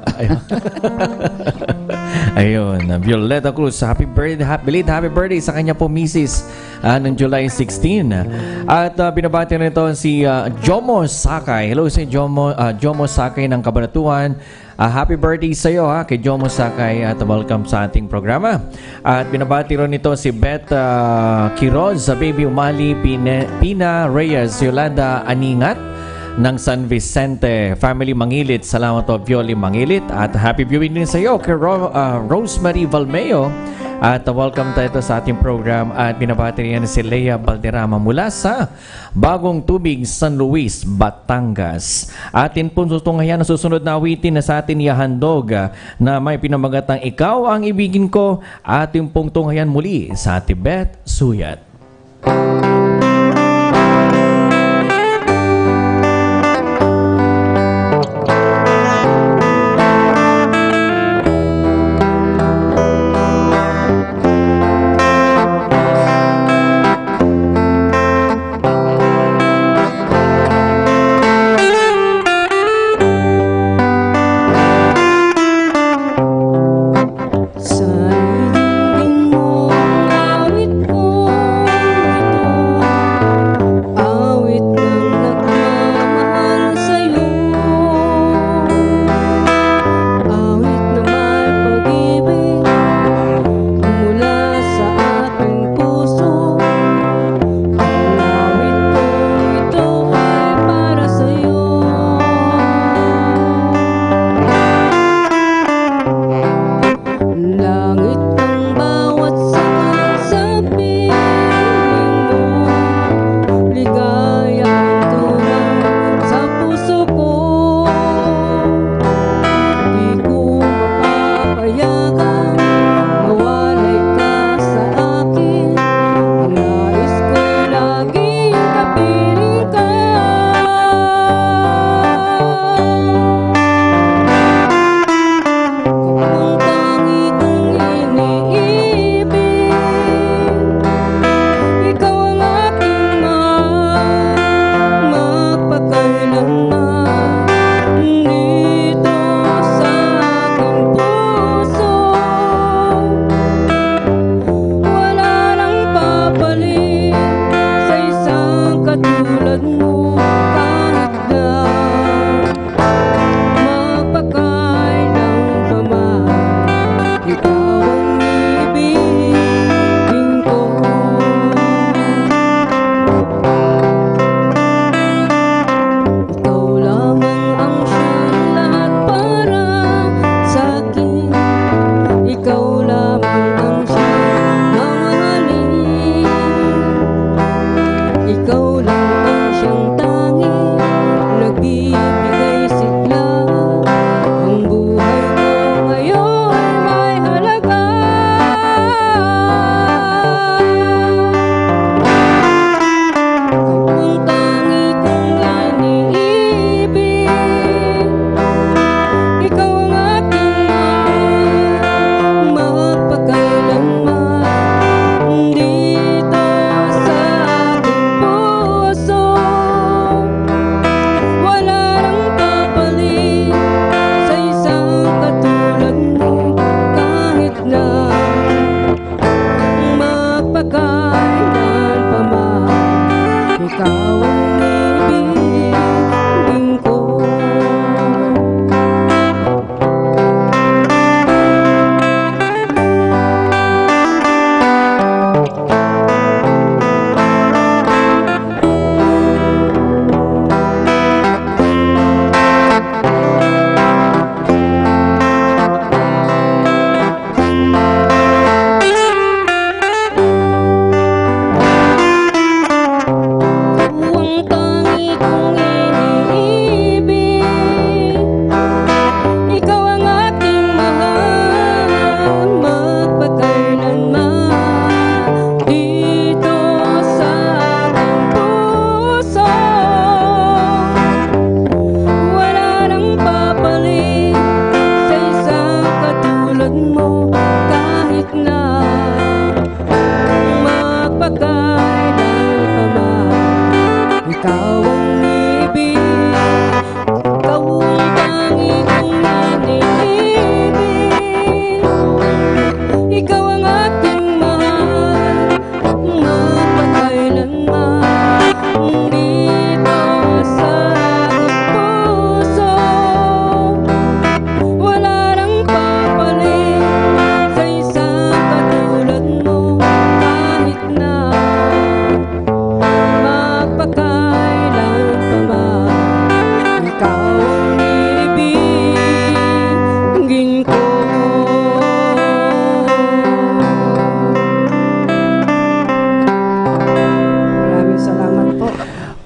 Ayun, Violeta Cruz. Happy birthday, happy, belated happy birthday sa kanya po misis uh, ng July sixteen. At uh, binabati rin ito si uh, Jomo Sakay. Hello si Jomo, uh, Jomo Sakay ng Cabanatuan. Uh, happy birthday sa iyo ha, kay Jomo Sakay at welcome sa ating programa. At binabati rin ito si Beth uh, Quiroz, sa Baby Umali, Pina, Pina Reyes, Yolanda Aningat ng San Vicente Family Mangilit. Salamat po, Violi Mangilit. At happy viewing din sa iyo kay Ro, uh, Rosemary Valmeo. At uh, welcome tayo sa ating program. At binabati rin si Leia Balderrama mula sa Bagong Tubig, San Luis, Batangas. Atin po tutunghayan na susunod na awitin na sa atin ihahandog uh, na may pinamagatang Ikaw ang Ibigin Ko. Atin pong tunghayan muli sa Tibet Suyat. Sa iling mong awit ko ito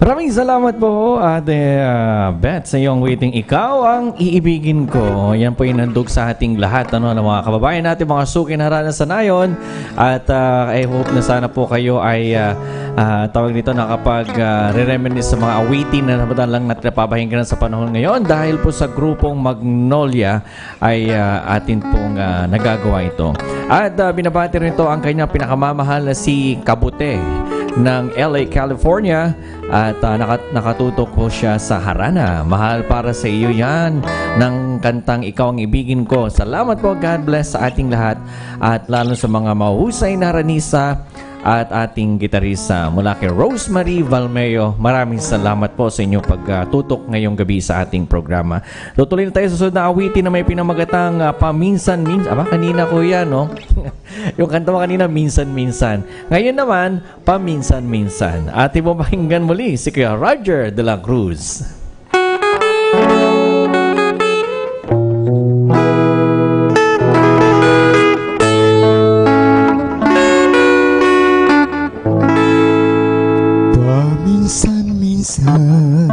Maraming salamat po, Ate uh, Beth, sa iyong waiting. Ikaw ang iibigin ko. Yan po yung nandog sa ating lahat, ano, ng mga kababayan natin, mga suki na naranasan na yun. At uh, I hope na sana po kayo ay uh, uh, tawag dito nakapag uh, re-reminisce sa mga awitin na lang natin napapahinggan sa panahon ngayon dahil po sa grupong Magnolia ay uh, atin pong uh, nagagawa ito. At uh, binabati rin ito ang kanyang pinakamamahal na si Kabute ng L A, California, at uh, nakat nakatutok po siya sa Harana. Mahal para sa iyo yan ng kantang Ikaw ang Ibigin Ko. Salamat po, God bless sa ating lahat at lalo sa mga mahusay na ranisa at ating gitarista mula kay Rosemary Valmeo. Maraming salamat po sa inyong pagtutok ngayong gabi sa ating programa. Tutuloy na tayo sa susunod na awitin na may pinamagatang uh, paminsan-minsan. Aba, kanina ko yan, no? Yung kanta mo kanina, minsan-minsan. Ngayon naman, paminsan-minsan. Ating mo pakinggan muli si Kuya Roger de la Cruz. Minsan-minsan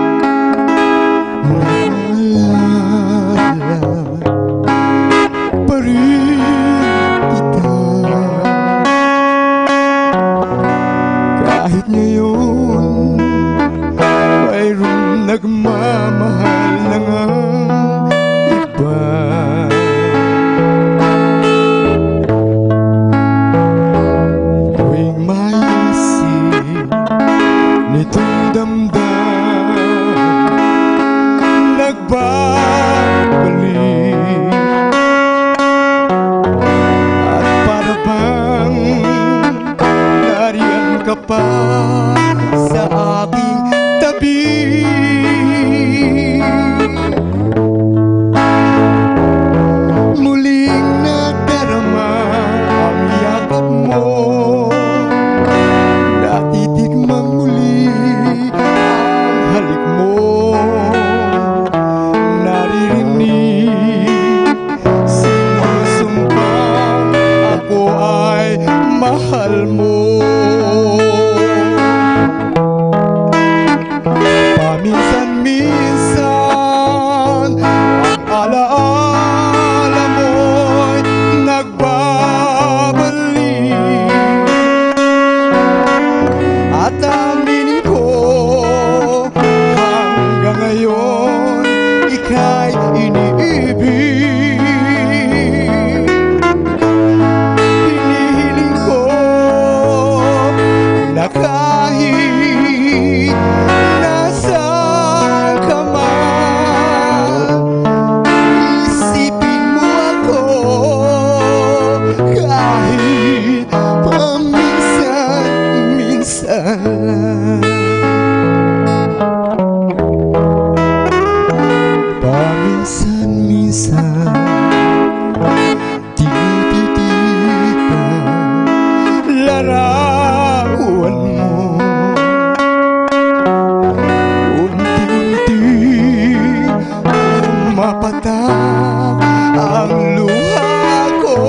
maalala pa rin kita. Kahit ngayon mayroong nagmamahal na ngang iba. Tuwing maisip nitong damdam nagbabalik at para bang nariyan ka pa sa aking tabi. Muling nadarama ang yakap mo, natitikmang muli ang halik mo, naririnig sinusumbang ako ay mahal mo. Paminsan-minsan ang alaala mo'y nagbabalik at aminin ko hanggang ngayon ika'y iniibig. Hinihiling ko na kahit nasaan ka man, isipin mo ako kahit paminsan-minsan lang. Paminsan-minsan tinititig ang larawan mo, unti-unti mapatak ang luha ko.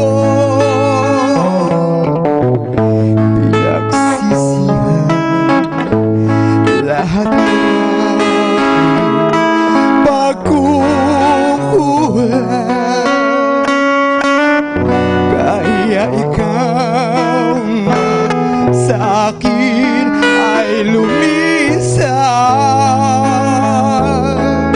Pinagsisihan lahat ng pagkukulang, kaya ikaw na sa akin ay lumisan.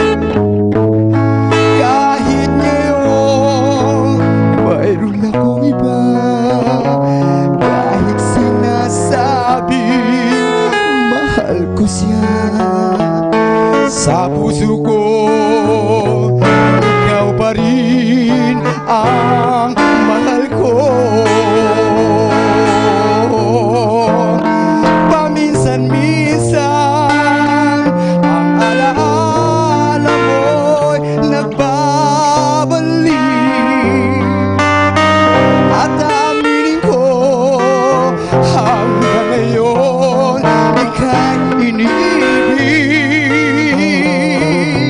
Kahit ngayon mayroon akong iba, kahit sinasabing mahal ko siya, sa puso ko ikaw pa rin ang mahal ko. Paminsan-minsan ang alaala mo'y nagbabalik at aminin ko hanggang ngayon ika'y iniibig.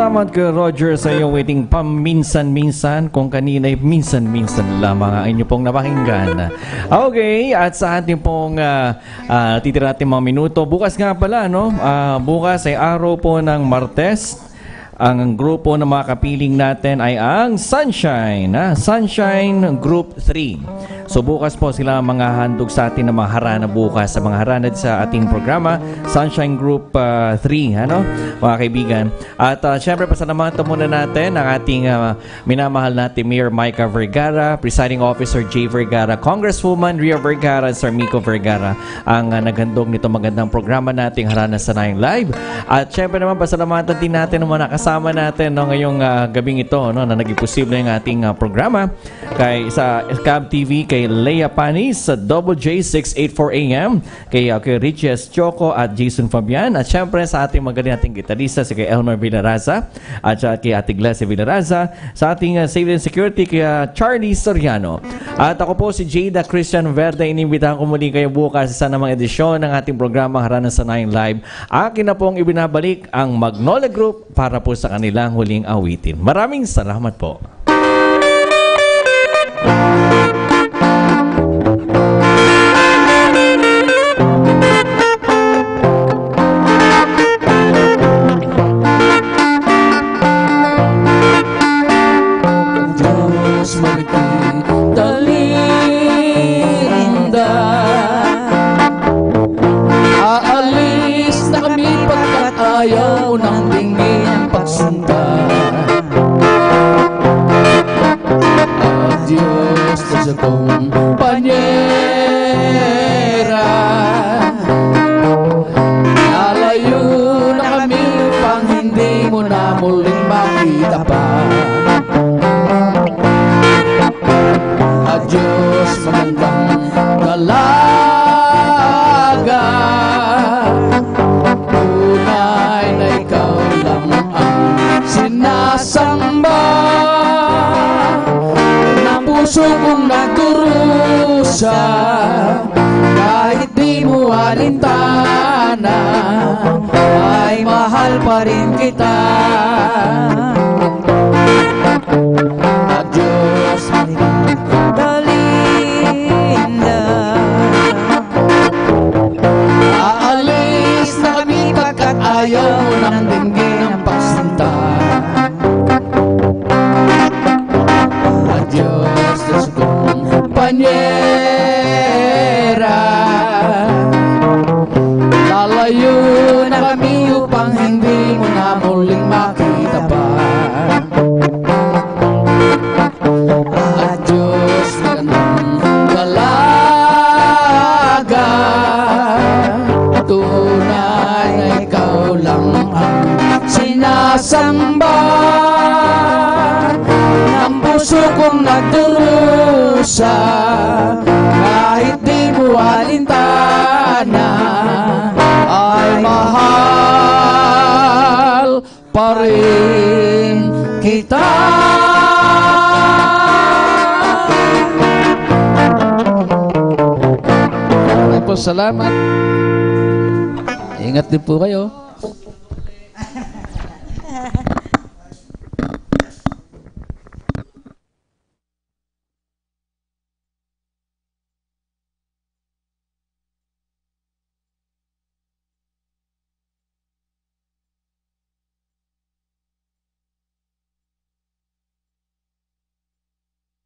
salamat kay Roger sa iyong waiting paminsan-minsan. Kung kanina ay minsan-minsan lamang ang inyo pong napakinggan. Okay, at sa ating pong uh, uh, titira natin mga minuto. Bukas nga pala, no? Uh, bukas ay araw po ng Martes. Ang grupo na mga kapiling natin ay ang Sunshine, ha? Sunshine Group three. So bukas po sila mga handog sa atin na mga harana bukas sa mga harana sa ating programa, Sunshine Group uh, three, ano, mga kaibigan. At uh, syempre pasalamatan muna natin ang ating uh, minamahal natin Mayor Micah Vergara, Presiding Officer Jay Vergara, Congresswoman Ria Vergara, Sir Miko Vergara, ang uh, naghandog nito magandang programa nating Harana sa Nine Live. At syempre naman pasalamatan din natin ang mga nakasama natin no, ngayong uh, gabing ito no, na naging posible ang ating uh, programa kay sa C A B T V, kay Leia Panis sa Double J six eighty-four A M, kay, uh, kay Richie S. Choco at Jason Fabian, at syempre sa ating magaling nating gitarista si kay Elmer Vilaraza at uh, kay Ate Glacia Vilaraza, sa ating uh, Safety and Security kay uh, Charlie Soriano. At ako po si Jada Christian Verde, inimbitahan ko muli kayo bukas sa namang edisyon ng ating programa Harana sa Nine Live. Akin na pong ibinabalik ang Magnolia Group para po sa kanilang huling awitin. Maraming salamat po. Diyos magkitalinda, aalis na kami pagkat ayaw ng tingin ang pagsunta. Adios sa kumpanyera, nalayo na kami upang hindi mo na muling makita pa. Adios magandang dalaga, tunay na ikaw lang ang sinasamba ng puso kong nagdurusa. Kahit di mo alintana, ay mahal pa rin kita. Adios Dalinda, aalis na kami pagkat ayaw ng dinggin ang pagsinta. Adios Diyos kumpanyera, lalayo na kami upang hindi mo na muling makita pa. Adios magandang dalaga, tunay na ikaw lang ang sinasamba ng puso kong nagdurusa. Kahit di mo alintana, ay mahal pa rin kita. Maraming po salamat. Ingat din po kayo.